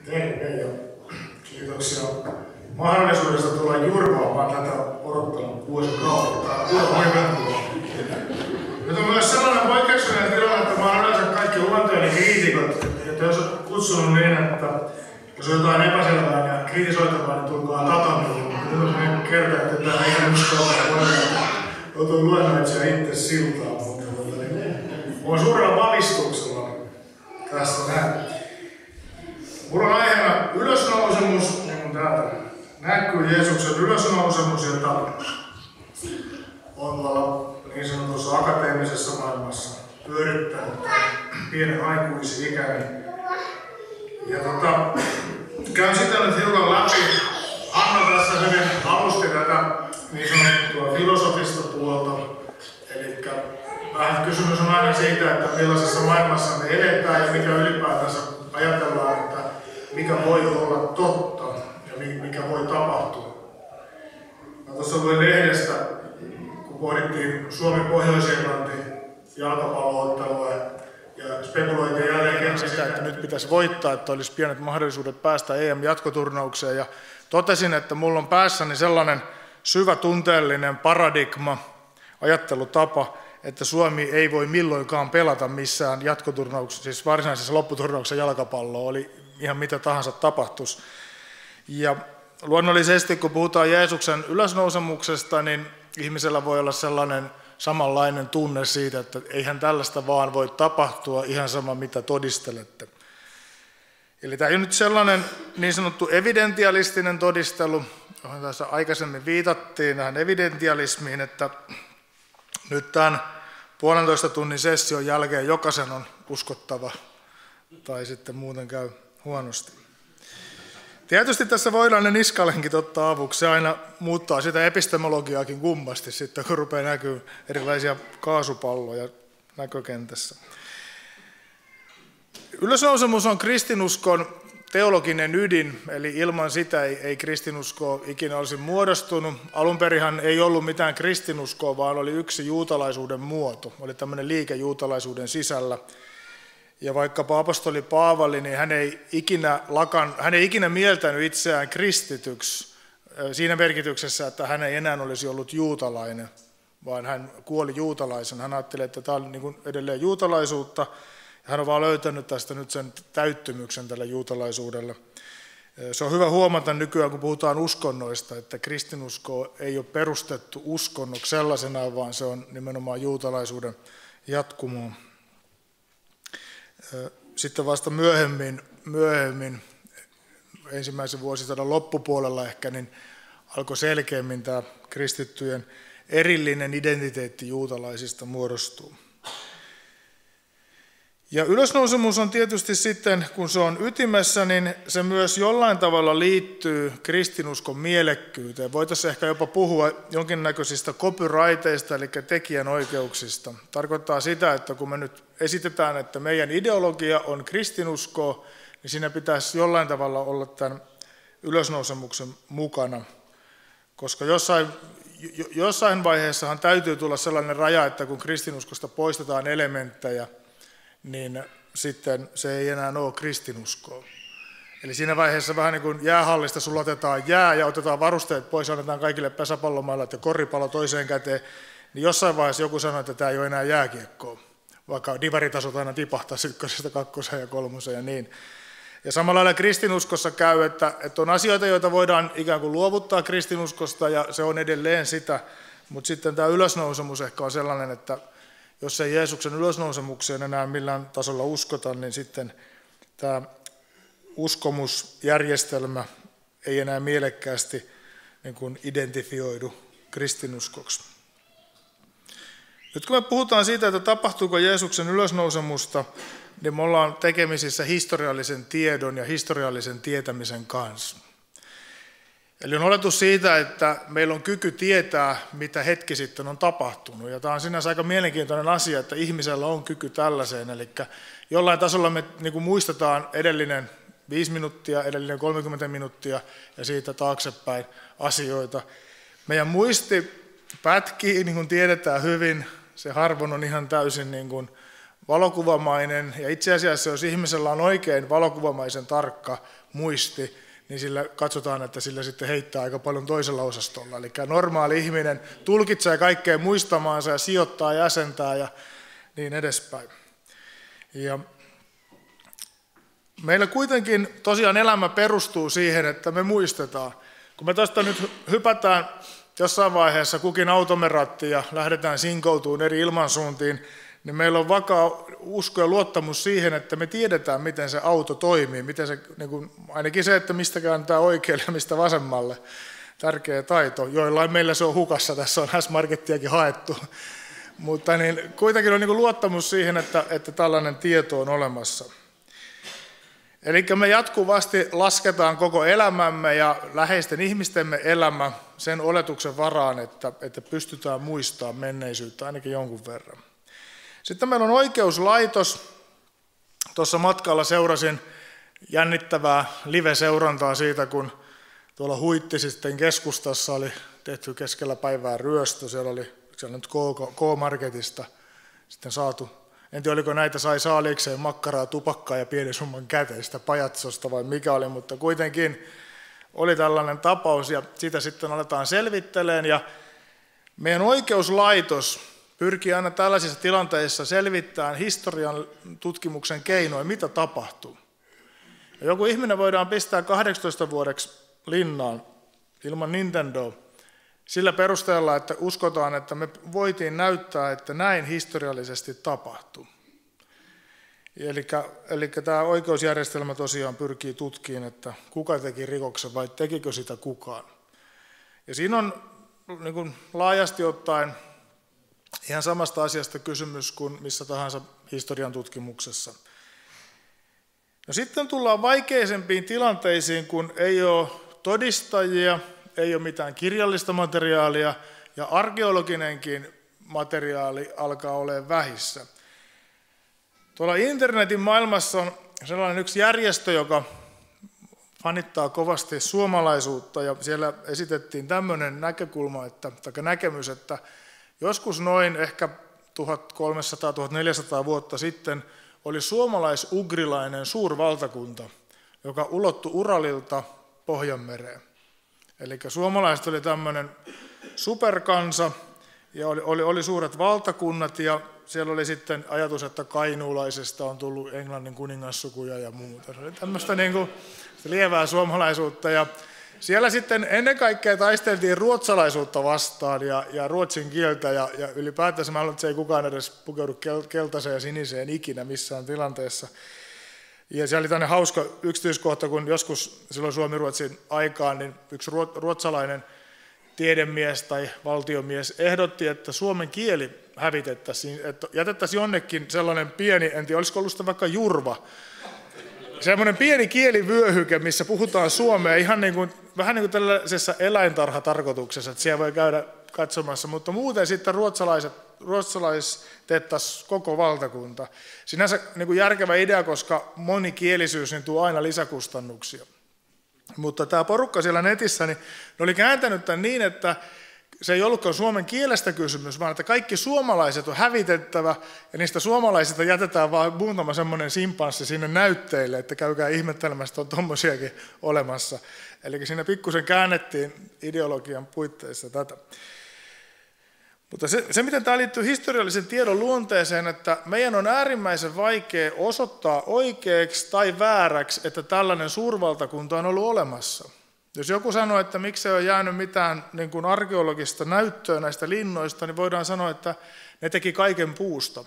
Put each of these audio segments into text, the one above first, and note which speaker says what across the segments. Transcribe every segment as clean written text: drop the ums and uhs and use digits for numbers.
Speaker 1: Terve ja kiitoksia mahdollisuudesta tulla jurvaamaan tätä odottanut vuosikaudet. Nyt on myös sellainen poikkeuksellinen tilanne, että mä olen yleensä kaikki luonteeni kriitikot, että jos on kutsunut niin, että jos on jotain epäselvää ja kritisoitavaa, niin tulkaa tatamille. Nyt on sellainen kerta, että tämä ei ihan uskoa, että joutuu luennoitsija itse siltaan, mutta olen suurella valistuksella tässä näin. Mulla on aiheena ylösnousemus, niin kuin täältä näkyy Jeesuksen ylösnousemus, jota on tuolla niin sanotussa akateemisessa maailmassa pyörittänyt pienen aikuisi-ikäni. Ja käyn sitä nyt hiukan läpi. Anna tässä hyvin alusti tätä niin sanottua filosofista puolta. Eli vähän kysymys on aina siitä, että millaisessa maailmassa me eletään ja mikä ylipäätänsä ajatellaan, että mikä voi olla totta ja mikä voi tapahtua. Mä tuossa luin lehdestä, kun pohdittiin Suomi-Pohjois-Irlanti jalkapallo-ottelua ja spekuloitiin jälleen kerran sitä, että nyt pitäisi voittaa, että olisi pienet mahdollisuudet päästä EM-jatkoturnaukseen. Ja totesin, että mulla on päässäni sellainen syvä tunteellinen paradigma, ajattelutapa, että Suomi ei voi milloinkaan pelata missään jatkoturnauksessa, siis varsinaisessa lopputurnauksessa jalkapalloa, oli ihan mitä tahansa tapahtuisi. Ja luonnollisesti, kun puhutaan Jeesuksen ylösnousemuksesta, niin ihmisellä voi olla sellainen samanlainen tunne siitä, että eihän tällaista vaan voi tapahtua, ihan sama mitä todistelette. Eli tämä on nyt sellainen niin sanottu evidentialistinen todistelu, johon tässä aikaisemmin viitattiin tähän evidentialismiin, että nyt tämän 1,5 tunnin session jälkeen jokaisen on uskottava tai sitten muuten käy huonosti. Tietysti tässä voidaan ne niskalenkit ottaa avuksi. Se aina muuttaa sitä epistemologiaakin kummasti sitten, kun rupeaa näkyy erilaisia kaasupalloja näkökentässä. Ylösnousemus on kristinuskon teologinen ydin, eli ilman sitä ei kristinusko ikinä olisi muodostunut. Alunperinhan ei ollut mitään kristinuskoa, vaan oli yksi juutalaisuuden muoto. Oli tämmöinen liike juutalaisuuden sisällä. Ja vaikkapa apostoli Paavali, niin hän ei ikinä mieltänyt itseään kristityksi siinä merkityksessä, että hän ei enää olisi ollut juutalainen, vaan hän kuoli juutalaisen. Hän ajatteli, että tämä on niin kuin edelleen juutalaisuutta. Hän on vaan löytänyt tästä nyt sen täyttymyksen tällä juutalaisuudella. Se on hyvä huomata nykyään, kun puhutaan uskonnoista, että kristinusko ei ole perustettu uskonnoksi sellaisenaan, vaan se on nimenomaan juutalaisuuden jatkumoa. Sitten vasta myöhemmin ensimmäisen vuosisadan loppupuolella ehkä, niin alkoi selkeämmin tämä kristittyjen erillinen identiteetti juutalaisista muodostuu. Ja ylösnousemus on tietysti sitten, kun se on ytimessä, niin se myös jollain tavalla liittyy kristinuskon mielekkyyteen. Voitaisiin ehkä jopa puhua jonkinnäköisistä copyrighteista, eli tekijänoikeuksista. Tarkoittaa sitä, että kun me nyt esitetään, että meidän ideologia on kristinuskoa, niin siinä pitäisi jollain tavalla olla tämän ylösnousemuksen mukana. Koska jossain vaiheessahan täytyy tulla sellainen raja, että kun kristinuskosta poistetaan elementtejä, niin sitten se ei enää ole kristinuskoa. Eli siinä vaiheessa vähän niin kuin jäähallista sulatetaan jää ja otetaan varusteet pois, annetaan kaikille pesäpallomailat ja koripallo toiseen käteen, niin jossain vaiheessa joku sanoo, että tämä ei ole enää jääkiekkoa, vaikka divaritasot aina tipahtaa 1, 2 ja 3 ja niin. Ja samalla lailla kristinuskossa käy, että on asioita, joita voidaan ikään kuin luovuttaa kristinuskosta ja se on edelleen sitä, mutta sitten tämä ylösnousemus ehkä on sellainen, että jos ei Jeesuksen ylösnousemukseen enää millään tasolla uskota, niin sitten tämä uskomusjärjestelmä ei enää mielekkäästi niin kuin identifioidu kristinuskoksi. Nyt kun me puhutaan siitä, että tapahtuuko Jeesuksen ylösnousemusta, niin me ollaan tekemisissä historiallisen tiedon ja historiallisen tietämisen kanssa. Eli on oletus siitä, että meillä on kyky tietää, mitä hetki sitten on tapahtunut. Ja tämä on sinänsä aika mielenkiintoinen asia, että ihmisellä on kyky tällaiseen. Eli jollain tasolla me niin kuin muistetaan edellinen 5 minuuttia, edellinen 30 minuuttia ja siitä taaksepäin asioita. Meidän muisti pätkii, niin kuin tiedetään hyvin. Se harvoin on ihan täysin niin kuin valokuvamainen, ja itse asiassa jos ihmisellä on oikein valokuvamaisen tarkka muisti, niin sillä katsotaan, että sillä sitten heittää aika paljon toisella osastolla. Eli normaali ihminen tulkitsee kaikkea muistamaansa ja sijoittaa ja jäsentää ja niin edespäin. Ja meillä kuitenkin tosiaan elämä perustuu siihen, että me muistetaan. Kun me tuosta nyt hypätään jossain vaiheessa kukin automme rattiin ja lähdetään sinkoutumaan eri ilmansuuntiin, niin meillä on vakaa usko ja luottamus siihen, että me tiedetään, miten se auto toimii, miten se, niin kuin, ainakin se, että mistä kääntää oikealle ja mistä vasemmalle. Tärkeä taito. Joillain meillä se on hukassa, tässä on S-Markettiakin haettu. Mutta niin, kuitenkin on niin kuin luottamus siihen, että tällainen tieto on olemassa. Eli me jatkuvasti lasketaan koko elämämme ja läheisten ihmistemme elämä sen oletuksen varaan, että pystytään muistamaan menneisyyttä ainakin jonkun verran. Sitten meillä on oikeuslaitos. Tuossa matkalla seurasin jännittävää live-seurantaa siitä, kun tuolla Huittisisten keskustassa oli tehty keskellä päivää ryöstö. Siellä oli nyt K-Marketista sitten saatu. En tiedä, oliko näitä sai saaliikseen makkaraa, tupakkaa ja pienen summan käteistä pajatsosta vai mikä oli, mutta kuitenkin oli tällainen tapaus ja sitä sitten aletaan selvittelemään. Ja meidän oikeuslaitos pyrkii aina tällaisissa tilanteissa selvittämään historian tutkimuksen keinoin, mitä tapahtuu. Ja joku ihminen voidaan pistää 18 vuodeksi linnaan ilman Nintendoa sillä perusteella, että uskotaan, että me voitiin näyttää, että näin historiallisesti tapahtuu. Eli tämä oikeusjärjestelmä tosiaan pyrkii tutkimaan, että kuka teki rikoksen vai tekikö sitä kukaan. Ja siinä on niin kuin laajasti ottaen ihan samasta asiasta kysymys kuin missä tahansa historian tutkimuksessa. No sitten tullaan vaikeisempiin tilanteisiin, kun ei ole todistajia, ei ole mitään kirjallista materiaalia ja arkeologinenkin materiaali alkaa olemaan vähissä. Tuolla internetin maailmassa on sellainen yksi järjestö, joka fanittaa kovasti suomalaisuutta ja siellä esitettiin tämmöinen näkemys, että joskus noin ehkä 1300-1400 vuotta sitten oli suomalais-ugrilainen suurvaltakunta, joka ulottui Uralilta Pohjanmereen. Eli suomalaiset oli tämmöinen superkansa ja oli suuret valtakunnat ja siellä oli sitten ajatus, että kainuulaisesta on tullut Englannin kuningassukuja ja muuta. Se oli tämmöistä niin kuin lievää suomalaisuutta ja siellä sitten ennen kaikkea taisteltiin ruotsalaisuutta vastaan ja ruotsin kieltä ja ylipäätänsä mä haluan, että se ei kukaan edes pukeudu keltaiseen ja siniseen ikinä missään tilanteessa. Ja siellä oli tämmöinen hauska yksityiskohta, kun joskus silloin Suomi-Ruotsin aikaan niin yksi ruotsalainen tiedemies tai valtiomies ehdotti, että suomen kieli hävitettäisiin, että jätettäisiin jonnekin sellainen pieni, en tiedä olisiko ollut sitä vaikka Jurva, semmoinen pieni kielivyöhyke, missä puhutaan suomea ihan niin kuin, vähän niin kuin tällaisessa eläintarhatarkoituksessa, että siellä voi käydä katsomassa, mutta muuten sitten ruotsalaistettaisiin koko valtakunta. Sinänsä niin kuin järkevä idea, koska monikielisyys niin tuo aina lisäkustannuksia. Mutta tämä porukka siellä netissä, niin ne oli kääntänyt tämän niin, että se ei ollutkaan suomen kielestä kysymys, vaan että kaikki suomalaiset on hävitettävä ja niistä suomalaisista jätetään vaan muutama semmoinen simpanssi sinne näytteille, että käykää ihmettelemässä, että on tommosiakin olemassa. Eli siinä pikkusen käännettiin ideologian puitteissa tätä. Mutta se, miten tämä liittyy historiallisen tiedon luonteeseen, että meidän on äärimmäisen vaikea osoittaa oikeaksi tai vääräksi, että tällainen suurvaltakunta on ollut olemassa. Jos joku sanoo, että miksi ei ole jäänyt mitään niin kuin arkeologista näyttöä näistä linnoista, niin voidaan sanoa, että ne teki kaiken puusta.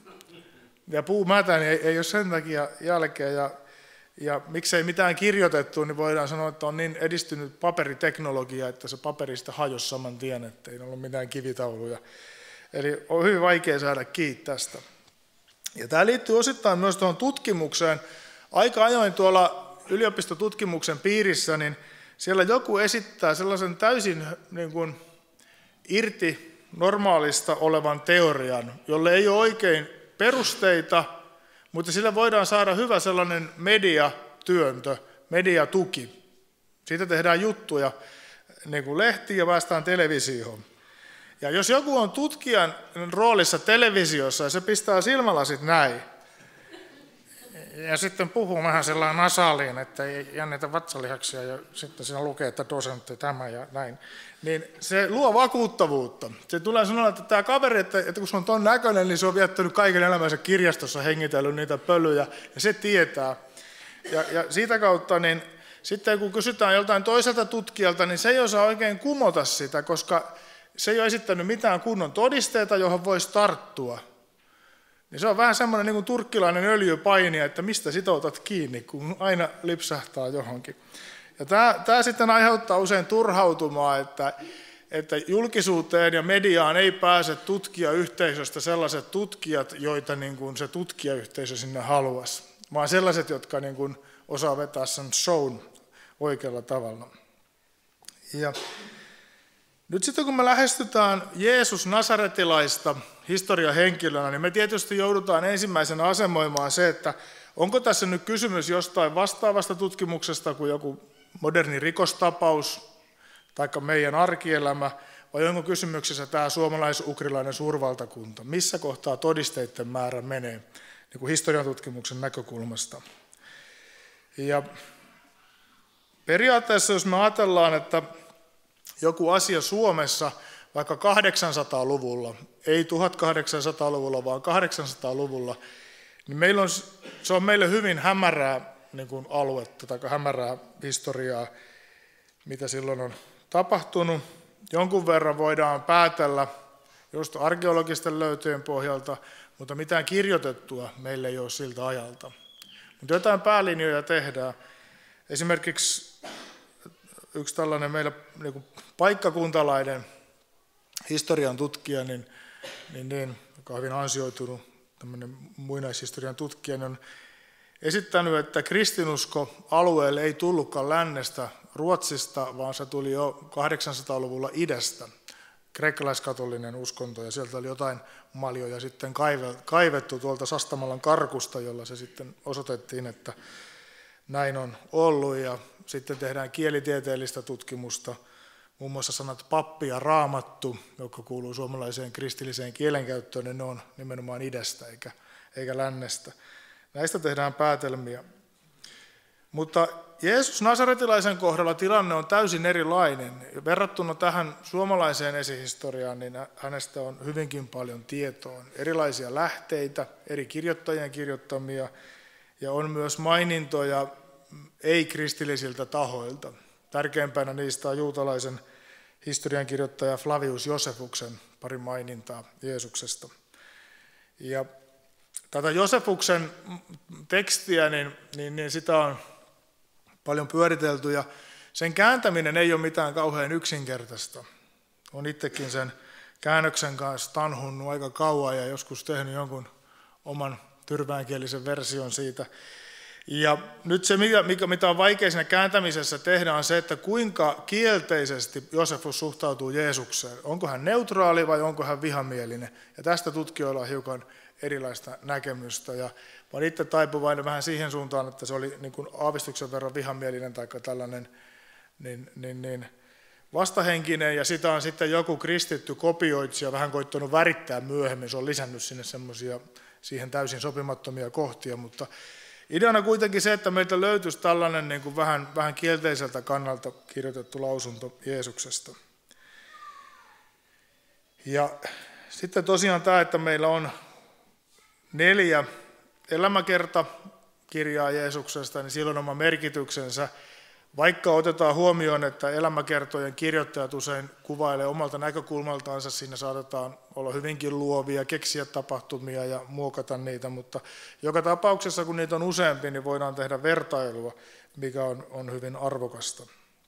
Speaker 1: Ja puumätä niin ei ole sen takia jälkeen. Ja miksei mitään kirjoitettu, niin voidaan sanoa, että on niin edistynyt paperiteknologia, että se paperista hajosi saman tien, että ei ollut mitään kivitauluja. Eli on hyvin vaikea saada kiinni tästä. Ja tämä liittyy osittain myös tuohon tutkimukseen. Aika ajoin tuolla yliopistotutkimuksen piirissä, niin siellä joku esittää sellaisen täysin niin kuin irti normaalista olevan teorian, jolle ei ole oikein perusteita, mutta sillä voidaan saada hyvä sellainen mediatyöntö, mediatuki. Siitä tehdään juttuja niin kuin lehtiin ja päästään televisioon. Ja jos joku on tutkijan roolissa televisiossa ja se pistää silmälasit näin, ja sitten puhuu vähän sellainen nasaaliin, että ei jännitä vatsalihaksia, ja sitten siinä lukee, että dosentti tämä ja näin, niin se luo vakuuttavuutta. Se tulee sanoa, että tämä kaveri, että kun se on ton näköinen, niin se on viettänyt kaiken elämänsä kirjastossa, hengitellyt niitä pölyjä, ja se tietää. Ja siitä kautta, niin sitten kun kysytään joltain toiselta tutkijalta, niin se ei osaa oikein kumota sitä, koska se ei ole esittänyt mitään kunnon todisteita, johon voisi tarttua. Niin se on vähän semmoinen niin kuin turkkilainen öljypainija, että mistä sitä otat kiinni, kun aina lipsahtaa johonkin. Ja tämä sitten aiheuttaa usein turhautumaa, että julkisuuteen ja mediaan ei pääse tutkijayhteisöstä sellaiset tutkijat, joita niin kuin se tutkijayhteisö sinne haluaisi, vaan sellaiset, jotka niin kuin osaa vetää sen shown oikealla tavalla. Ja nyt sitten kun me lähestytään Jeesus Nasaretilaista historiahenkilönä, niin me tietysti joudutaan ensimmäisenä asemoimaan se, että onko tässä nyt kysymys jostain vastaavasta tutkimuksesta kuin joku moderni rikostapaus tai meidän arkielämä, vai onko kysymyksessä tämä suomalais-ukrilainen suurvaltakunta? Missä kohtaa todisteiden määrä menee niin kuin historian tutkimuksen näkökulmasta? Ja periaatteessa, jos me ajatellaan, että joku asia Suomessa vaikka 800-luvulla, ei 1800-luvulla, vaan 800-luvulla, niin se on meille hyvin hämärää niin kuin aluetta tai hämärää historiaa, mitä silloin on tapahtunut. Jonkun verran voidaan päätellä just arkeologisten löytöjen pohjalta, mutta mitään kirjoitettua meillä ei ole siltä ajalta. Mutta jotain päälinjoja tehdään. Esimerkiksi yksi tällainen meillä niin kuin paikkakuntalainen historian tutkija, joka on hyvin ansioitunut tämmöinen muinaishistorian tutkija, on esittänyt, että kristinusko alueelle ei tullutkaan lännestä Ruotsista, vaan se tuli jo 800-luvulla idästä, kreikkalaiskatolinen uskonto, ja sieltä oli jotain maljoja sitten kaivettu tuolta Sastamalan karkusta, jolla se sitten osoitettiin, että näin on ollut, ja sitten tehdään kielitieteellistä tutkimusta, muun muassa sanat pappi ja raamattu, jotka kuuluu suomalaiseen kristilliseen kielenkäyttöön, niin ne on nimenomaan idästä eikä lännestä. Näistä tehdään päätelmiä. Mutta Jeesus Nasaretilaisen kohdalla tilanne on täysin erilainen. Verrattuna tähän suomalaiseen esihistoriaan, niin hänestä on hyvinkin paljon tietoa. Erilaisia lähteitä, eri kirjoittajien kirjoittamia, ja on myös mainintoja ei-kristillisiltä tahoilta. Tärkeimpänä niistä on juutalaisen historiankirjoittaja Flavius Josefuksen pari mainintaa Jeesuksesta. Ja tätä Josefuksen tekstiä, niin sitä on paljon pyöritelty, ja sen kääntäminen ei ole mitään kauhean yksinkertaista. Olen itsekin sen käännöksen kanssa tanhunnut aika kauan ja joskus tehnyt jonkun oman tyrväänkielisen version siitä. Ja nyt se, mitä on vaikea siinä kääntämisessä tehdä, on se, että kuinka kielteisesti Josefus suhtautuu Jeesukseen. Onko hän neutraali vai onko hän vihamielinen? Ja tästä tutkijoilla on hiukan erilaista näkemystä. Ja mä olen itse taipuvainen vähän siihen suuntaan, että se oli niin kuin aavistuksen verran vihamielinen tai tällainen vastahenkinen. Ja sitä on sitten joku kristitty kopioitsija vähän koittanut värittää myöhemmin. Se on lisännyt sinne semmoisia siihen täysin sopimattomia kohtia, mutta ideana kuitenkin se, että meiltä löytyisi tällainen niin kuin vähän kielteiseltä kannalta kirjoitettu lausunto Jeesuksesta. Ja sitten tosiaan tämä, että meillä on 4 elämäkertakirjaa Jeesuksesta, niin silloin on oma merkityksensä. Vaikka otetaan huomioon, että elämäkertojen kirjoittajat usein kuvailee omalta näkökulmaltaansa, siinä saatetaan olla hyvinkin luovia, keksiä tapahtumia ja muokata niitä, mutta joka tapauksessa, kun niitä on useampi, niin voidaan tehdä vertailua, mikä on hyvin arvokasta.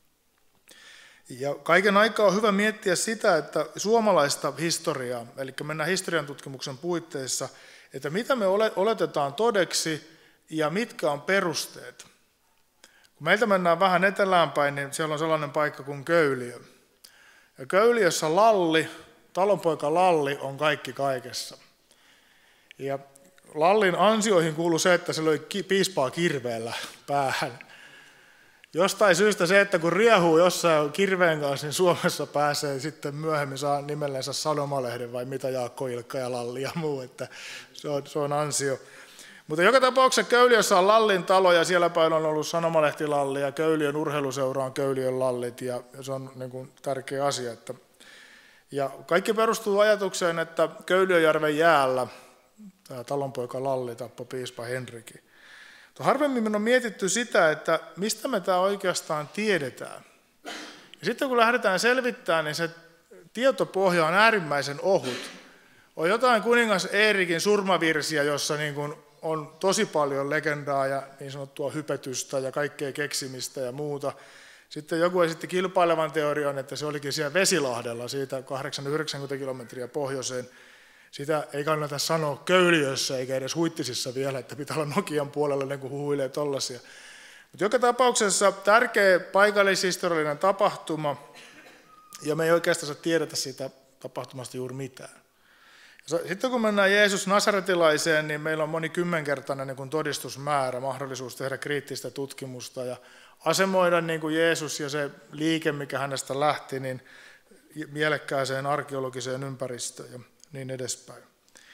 Speaker 1: Ja kaiken aikaa on hyvä miettiä sitä, että suomalaista historiaa, eli mennään historian tutkimuksen puitteissa, että mitä me oletetaan todeksi ja mitkä on perusteet. Kun meiltä mennään vähän eteläänpäin, niin siellä on sellainen paikka kuin Köyliö. Ja Köyliössä Lalli, talonpoika Lalli on kaikki kaikessa. Ja Lallin ansioihin kuului se, että se löi piispaa kirveellä päähän.
Speaker 2: jostain syystä se, että kun riehuu jossain kirveen kanssa, niin Suomessa pääsee sitten myöhemmin saa nimellensä Sanomalehden vai mitä Jaakko Ilkka ja Lalli ja muu, että se on ansio. Mutta joka tapauksessa Köyliössä on Lallin talo ja siellä päin on ollut Sanomalehtilalli ja Köyliön urheiluseura on Köyliön Lallit ja se on niin kuin tärkeä asia. Ja kaikki perustuu ajatukseen, että Köyliöjärven jäällä tämä talonpoika Lalli tappoi piispa Henrikin. Harvemmin on mietitty sitä, että mistä me tämä oikeastaan tiedetään. Ja sitten kun lähdetään selvittämään, niin se tietopohja on äärimmäisen ohut. On jotain kuningas Eerikin surmavirsiä, jossa niin kuin on tosi paljon legendaa ja niin sanottua hypetystä ja kaikkea keksimistä ja muuta. Sitten joku esitti kilpailevan teorian, että se olikin siellä Vesilahdella, siitä 80-90 kilometriä pohjoiseen. Sitä ei kannata sanoa Köyliössä eikä edes Huittisissa vielä, että pitää olla Nokian puolella, niin kuin huhuilee tollaisia. Mutta joka tapauksessa tärkeä paikallishistoriallinen tapahtuma, ja me ei oikeastaan tiedetä siitä tapahtumasta juuri mitään. Sitten kun mennään Jeesus Nasaretilaiseen, niin meillä on monikymmenkertainen niin kuin todistusmäärä, mahdollisuus tehdä kriittistä tutkimusta ja asemoida niin kuin Jeesus ja se liike, mikä hänestä lähti, niin mielekkääseen arkeologiseen ympäristöön ja niin edespäin.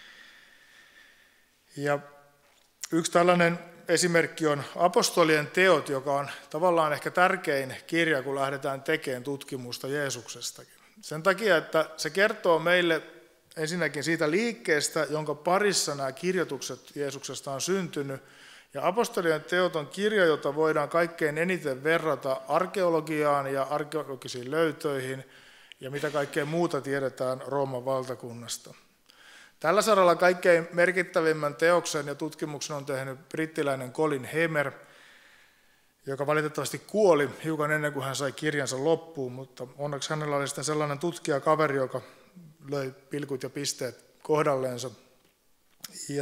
Speaker 2: Ja yksi tällainen esimerkki on Apostolien teot, joka on tavallaan ehkä tärkein kirja, kun lähdetään tekemään tutkimusta Jeesuksestakin. Sen takia, että se kertoo meille ensinnäkin siitä liikkeestä, jonka parissa nämä kirjoitukset Jeesuksesta on syntynyt. Ja Apostolien teot on kirja, jota voidaan kaikkein eniten verrata arkeologiaan ja arkeologisiin löytöihin ja mitä kaikkea muuta tiedetään Rooman valtakunnasta. Tällä saralla kaikkein merkittävimmän teoksen ja tutkimuksen on tehnyt brittiläinen Colin Hemer, joka valitettavasti kuoli hiukan ennen kuin hän sai kirjansa loppuun, mutta onneksi hänellä oli sitten sellainen tutkijakaveri, joka löi pilkut ja pisteet kohdalleensa. Ja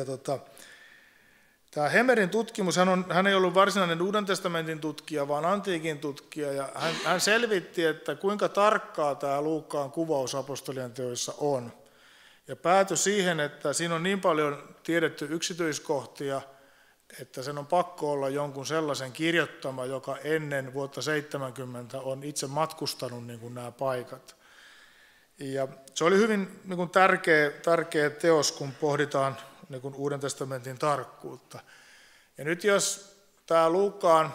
Speaker 2: tämä Hemerin tutkimus, hän ei ollut varsinainen Uuden testamentin tutkija, vaan antiikin tutkija, ja hän selvitti, että kuinka tarkkaa tämä Luukkaan kuvaus apostolien teoissa on. Ja päätyi siihen, että siinä on niin paljon tiedetty yksityiskohtia, että sen on pakko olla jonkun sellaisen kirjoittama, joka ennen vuotta 70 on itse matkustanut niin kuin nämä paikat. Ja se oli hyvin niin kuin tärkeä teos, kun pohditaan niin kuin Uuden testamentin tarkkuutta. Ja nyt jos tämä Luukkaan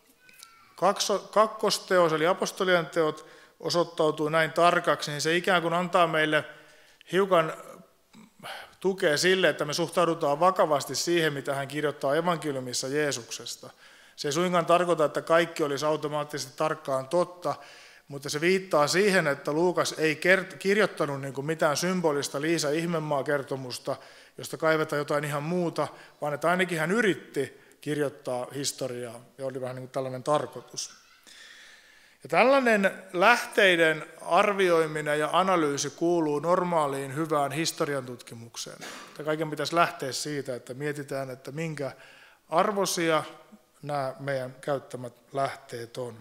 Speaker 2: kakkosteos, eli apostolien teot, osoittautuu näin tarkaksi, niin se ikään kuin antaa meille hiukan tukea sille, että me suhtaudutaan vakavasti siihen, mitä hän kirjoittaa evankeliumissa Jeesuksesta. Se ei suinkaan tarkoita, että kaikki olisi automaattisesti tarkkaan totta, mutta se viittaa siihen, että Luukas ei kirjoittanut niin kuin mitään symbolista Liisa Ihmemaa-kertomusta, josta kaivetaan jotain ihan muuta, vaan että ainakin hän yritti kirjoittaa historiaa, ja oli vähän niin kuin tällainen tarkoitus. Ja tällainen lähteiden arvioiminen ja analyysi kuuluu normaaliin hyvään historian tutkimukseen. Ja kaiken pitäisi lähteä siitä, että mietitään, että minkä arvoisia nämä meidän käyttämät lähteet on.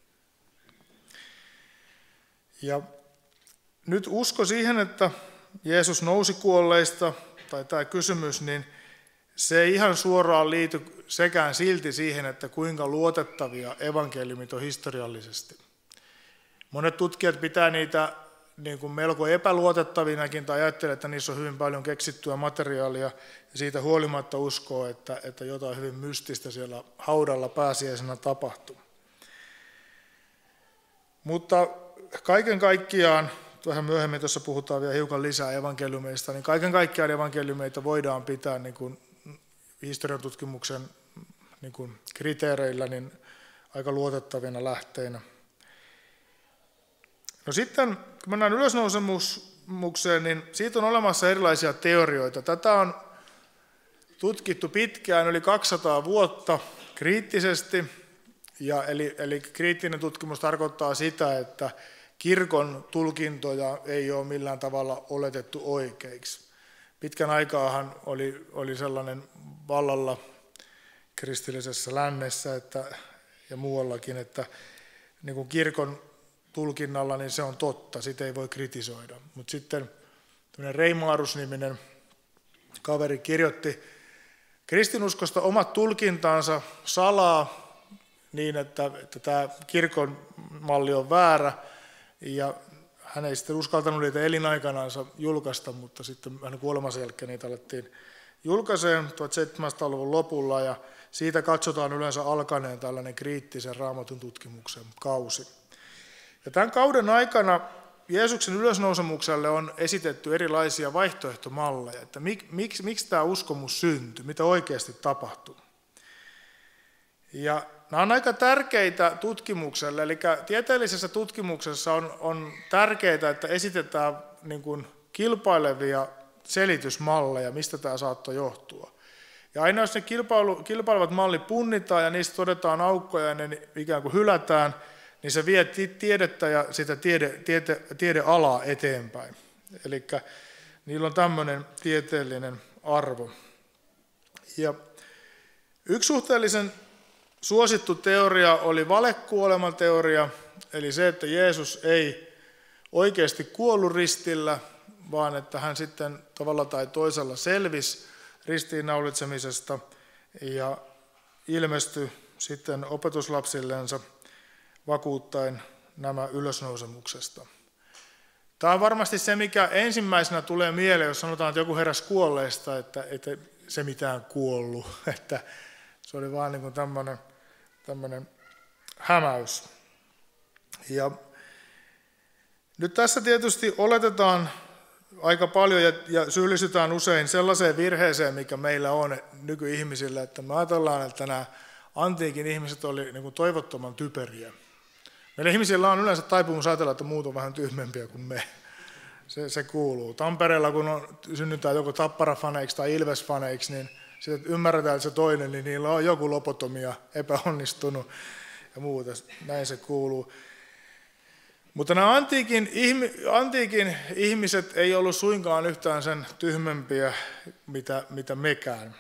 Speaker 2: Ja nyt usko siihen, että Jeesus nousi kuolleista, tai tämä kysymys, niin se ei ihan suoraan liity sekään silti siihen, että kuinka luotettavia evankeliumit on historiallisesti. Monet tutkijat pitää niitä niin kuin melko epäluotettavinakin tai ajattelee, että niissä on hyvin paljon keksittyä materiaalia ja siitä huolimatta uskoo, että jotain hyvin mystistä siellä haudalla pääsiäisenä tapahtuu. Mutta kaiken kaikkiaan, vähän myöhemmin tuossa puhutaan vielä hiukan lisää evankeliumeista, niin kaiken kaikkiaan evankeliumeita voidaan pitää niin kuin historian tutkimuksen niin kuin kriteereillä niin aika luotettavina lähteinä. No sitten, kun mennään ylösnousemukseen, niin siitä on olemassa erilaisia teorioita. Tätä on tutkittu pitkään, yli 200 vuotta kriittisesti, eli kriittinen tutkimus tarkoittaa sitä, että kirkon tulkintoja ei ole millään tavalla oletettu oikeiksi. Pitkän aikaahan oli sellainen vallalla kristillisessä lännessä ja muuallakin, että niin kuin kirkon tulkinnalla niin se on totta, sitä ei voi kritisoida. Mutta sitten Reimarus-niminen kaveri kirjoitti kristinuskosta omat tulkintansa salaa niin, että tämä kirkon malli on väärä, ja hän ei sitten uskaltanut niitä elinaikanaansa julkaista, mutta sitten hänen kuolemansa jälkeen niitä alettiin julkaiseen 1700-luvun lopulla, ja siitä katsotaan yleensä alkaneen tällainen kriittisen raamatun tutkimuksen kausi. Ja tämän kauden aikana Jeesuksen ylösnousemukselle on esitetty erilaisia vaihtoehtomalleja, että miksi tämä uskomus syntyi, mitä oikeasti tapahtui. Ja nämä on aika tärkeitä tutkimukselle, eli tieteellisessä tutkimuksessa on tärkeää, että esitetään niin kuin kilpailevia selitysmalleja, mistä tämä saattoi johtua. Ja aina jos ne kilpailevat mallit punnitaan ja niistä todetaan aukkoja ja ne ikään kuin hylätään, niin se vie tiedettä ja sitä tiedealaa eteenpäin. Eli niillä on tämmöinen tieteellinen arvo. Ja yksi suhteellisen suosittu teoria oli valekuoleman teoria, eli se, että Jeesus ei oikeasti kuollut ristillä, vaan että hän sitten tavalla tai toisella selvisi ristiinnaulitsemisesta ja ilmestyi sitten opetuslapsillensa vakuuttaen nämä ylösnousemuksesta. Tämä on varmasti se, mikä ensimmäisenä tulee mieleen, jos sanotaan, että joku heräsi kuolleista, että se mitään kuollut, että se oli vaan niin kuin tämmöinen hämäys. Ja nyt tässä tietysti oletetaan aika paljon ja syyllistytään usein sellaiseen virheeseen, mikä meillä on nykyihmisillä, että me ajatellaan, että nämä antiikin ihmiset oli niin kuin toivottoman typeriä. Meillä ihmisillä on yleensä taipumus ajatella, että muut on vähän tyhmempiä kuin me. Se kuuluu. Tampereella, kun synnytään joko Tappara-faneiksi tai Ilves-faneiksi, niin sitten ymmärretään, että se toinen, niin niillä on joku lopotomia, epäonnistunut ja muuta. Näin se kuuluu. Mutta nämä antiikin ihmiset ei ollut suinkaan yhtään sen tyhmempiä, mitä mekään.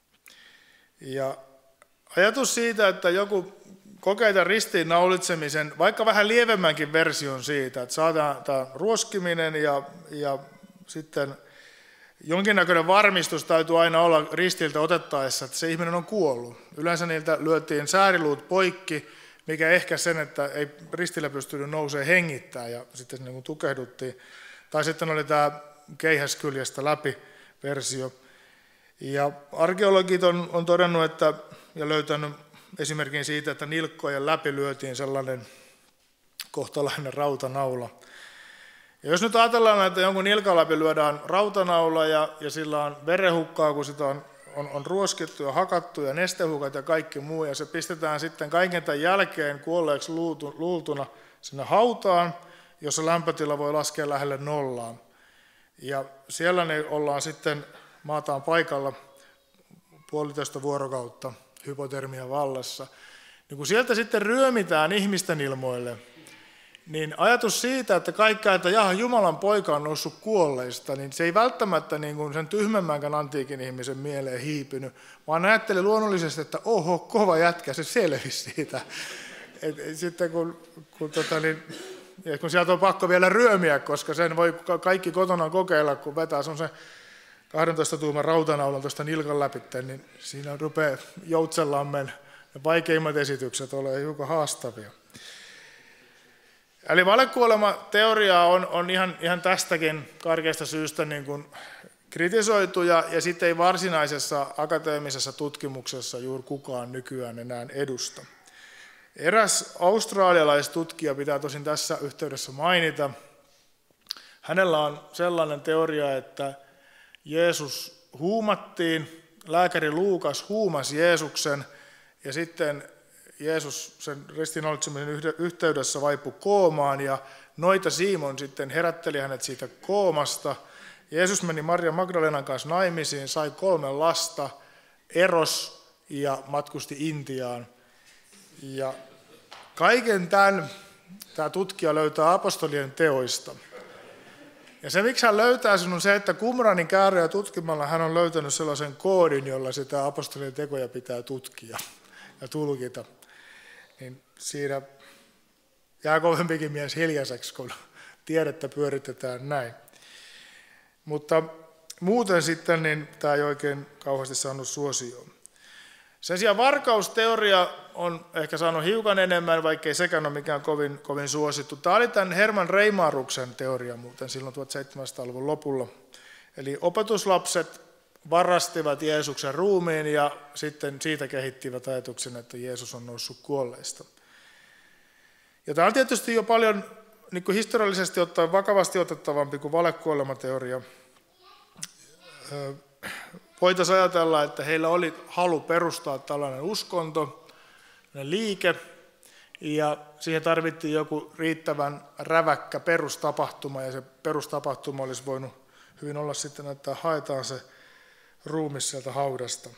Speaker 2: Ja ajatus siitä, että joku kokeita ristiinnaulitsemisen, vaikka vähän lievemmänkin version siitä, että saadaan tämä ruoskiminen ja sitten jonkinnäköinen varmistus täytyy aina olla ristiltä otettaessa, että se ihminen on kuollut. Yleensä niiltä lyötiin sääriluut poikki, mikä ehkä sen, että ei ristillä pystynyt nousemaan hengittää ja sitten niin kuin tukehduttiin. Tai sitten oli tämä keihäskyljestä läpi versio. Ja arkeologit on todennut ja löytänyt esimerkin siitä, että nilkkojen läpi lyötiin sellainen kohtalainen rautanaula. Ja jos nyt ajatellaan, että jonkun nilkan läpi lyödään rautanaula ja sillä on verenhukkaa, kun sitä on ruoskittu ja hakattu ja nestehukat ja kaikki muu, ja se pistetään sitten kaiken tämän jälkeen kuolleeksi luultuna sinne hautaan, jossa lämpötila voi laskea lähelle nollaan. Ja siellä ne ollaan sitten, maataan paikalla 1,5 vuorokautta hypotermia vallassa. Niin kun sieltä sitten ryömitään ihmisten ilmoille, niin ajatus siitä, että kaikki, että jaha, Jumalan poika on noussut kuolleista, niin se ei välttämättä niin kuin sen tyhmemmänkään antiikin ihmisen mieleen hiipynyt, vaan ajatteli luonnollisesti, että oho, kova jätkä, se selvisi siitä. Sitten kun sieltä on pakko vielä ryömiä, koska sen voi kaikki kotona kokeilla, kun vetää se 12 tuuman rautanaulan tuosta nilkan läpi, niin siinä rupeaa joutsenlammen ja vaikeimmat esitykset olemaan hiukan haastavia. Eli valekuolema-teoriaa on ihan tästäkin karkeasta syystä niin kuin kritisoitu, ja sitten ei varsinaisessa akateemisessa tutkimuksessa juuri kukaan nykyään enää edusta. Eräs australialaistutkija pitää tosin tässä yhteydessä mainita. Hänellä on sellainen teoria, että Jeesus huumattiin, lääkäri Luukas huumasi Jeesuksen, ja sitten Jeesus sen ristiinnaulitsemisen yhteydessä vaipui koomaan, ja noita Simon sitten herätteli hänet siitä koomasta. Jeesus meni Maria Magdalenan kanssa naimisiin, sai 3 lasta, eros ja matkusti Intiaan. Ja kaiken tämän tämä tutkija löytää apostolien teoista. Ja se, miksi hän löytää sen, on se, että Qumranin kääröjä tutkimalla hän on löytänyt sellaisen koodin, jolla sitä apostolien tekoja pitää tutkia ja tulkita. Niin siinä jää kovempikin mies hiljaiseksi, kun tiedettä pyöritetään näin. Mutta muuten sitten niin tämä ei oikein kauheasti saanut suosioon. Sen sijaan varkausteoria on ehkä saanut hiukan enemmän, vaikkei sekään ole mikään kovin suosittu. Tämä oli tämän Herman Reimaruksen teoria muuten silloin 1700-luvun lopulla. Eli opetuslapset varastivat Jeesuksen ruumiin ja sitten siitä kehittivät ajatuksen, että Jeesus on noussut kuolleista. Ja tämä on tietysti jo paljon niin kuin historiallisesti ottaen vakavasti otettavampi kuin valekuolemateoria. Voitaisiin ajatella, että heillä oli halu perustaa tällainen uskonto, liike, ja siihen tarvittiin joku riittävän räväkkä perustapahtuma, ja se perustapahtuma olisi voinut hyvin olla sitten, että haetaan se ruumis sieltä haudasta.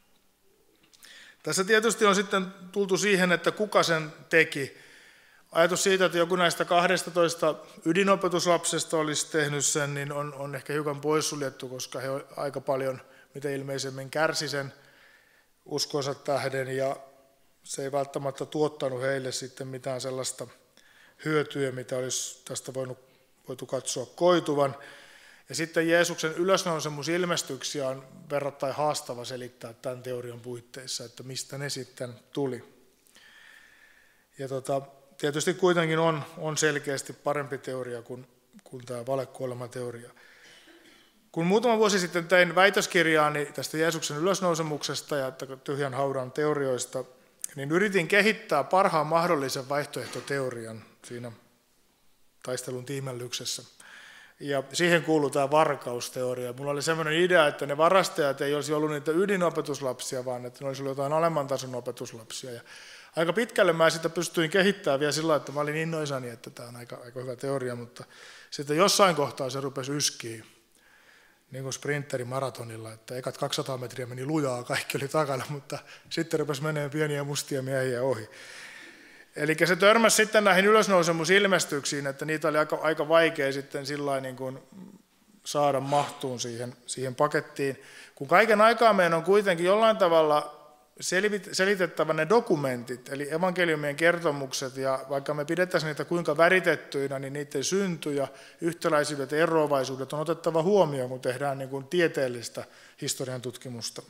Speaker 2: Tässä tietysti on sitten tultu siihen, että kuka sen teki. Ajatus siitä, että joku näistä 12 ydinopetuslapsesta olisi tehnyt sen, niin on ehkä hiukan poissuljettu, koska he aika paljon mitä ilmeisemmin kärsi sen uskonsa tähden, ja se ei välttämättä tuottanut heille sitten mitään sellaista hyötyä, mitä olisi tästä voitu katsoa koituvan. Ja sitten Jeesuksen ylösnousemusilmestyksiä on verrattain haastava selittää tämän teorian puitteissa, että mistä ne sitten tuli. Ja tietysti kuitenkin on selkeästi parempi teoria kuin tämä valekuolemateoria. Kun muutama vuosi sitten tein väitöskirjaani tästä Jeesuksen ylösnousemuksesta ja tyhjän haudan teorioista, niin yritin kehittää parhaan mahdollisen vaihtoehtoteorian siinä taistelun tiimellyksessä. Ja siihen kuuluu tämä varkausteoria. Mulla oli sellainen idea, että ne varastajat ei olisi ollut niitä ydinopetuslapsia, vaan että ne olisi ollut jotain alemman tason opetuslapsia. Ja aika pitkälle mä sitä pystyin kehittämään vielä sillä, että mä olin innoissani, että tämä on aika hyvä teoria, mutta sitten jossain kohtaa se rupesi yskiä, niin kuin sprinterin maratonilla, että ekat 200 metriä meni lujaa, kaikki oli takana, mutta sitten rupesi menemään pieniä mustia miehiä ohi. Eli se törmäsi sitten näihin ylösnousemusilmestyksiin, että niitä oli aika vaikea sitten sillain niin kuin saada mahtuun siihen pakettiin. Kun kaiken aikaa meidän on kuitenkin jollain tavalla selitettävä ne dokumentit, eli evankeliumien kertomukset, ja vaikka me pidettäisiin niitä kuinka väritettyinä, niin niiden synty ja yhtäläisyydet ja eroavaisuudet on otettava huomioon, kun tehdään niin kuin tieteellistä historian tutkimusta.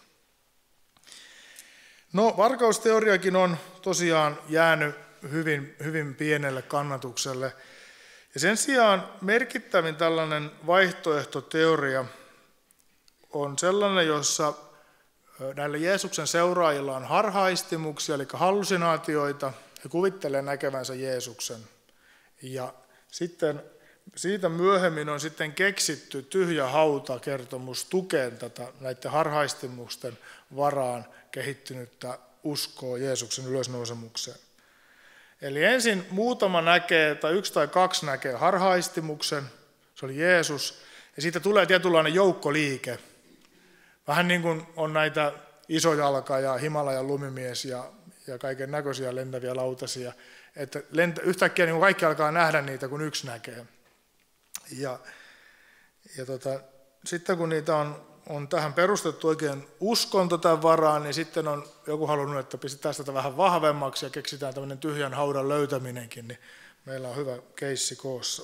Speaker 2: No, varkausteoriakin on tosiaan jäänyt hyvin pienelle kannatukselle. Ja sen sijaan merkittävin tällainen vaihtoehtoteoria on sellainen, jossa näillä Jeesuksen seuraajilla on harhaistimuksia, eli hallusinaatioita. He kuvittelee näkevänsä Jeesuksen. Ja sitten siitä myöhemmin on sitten keksitty tyhjä hauta-kertomus tukeen näiden harhaistimusten varaan kehittynyttä uskoa Jeesuksen ylösnousemukseen. Eli ensin muutama näkee, tai 1 tai 2 näkee harhaistimuksen, se oli Jeesus, ja siitä tulee tietynlainen joukkoliike. Vähän niin kuin on näitä Isojalka ja Himalajan lumimies ja kaiken näköisiä lentäviä lautasia, että yhtäkkiä niin kaikki alkaa nähdä niitä, kun yksi näkee. Sitten kun niitä on tähän perustettu oikein uskonto tämän varaan, niin sitten on joku halunnut, että pistetään sitä vähän vahvemmaksi ja keksitään tämmöinen tyhjän haudan löytäminenkin, niin meillä on hyvä keissi koossa.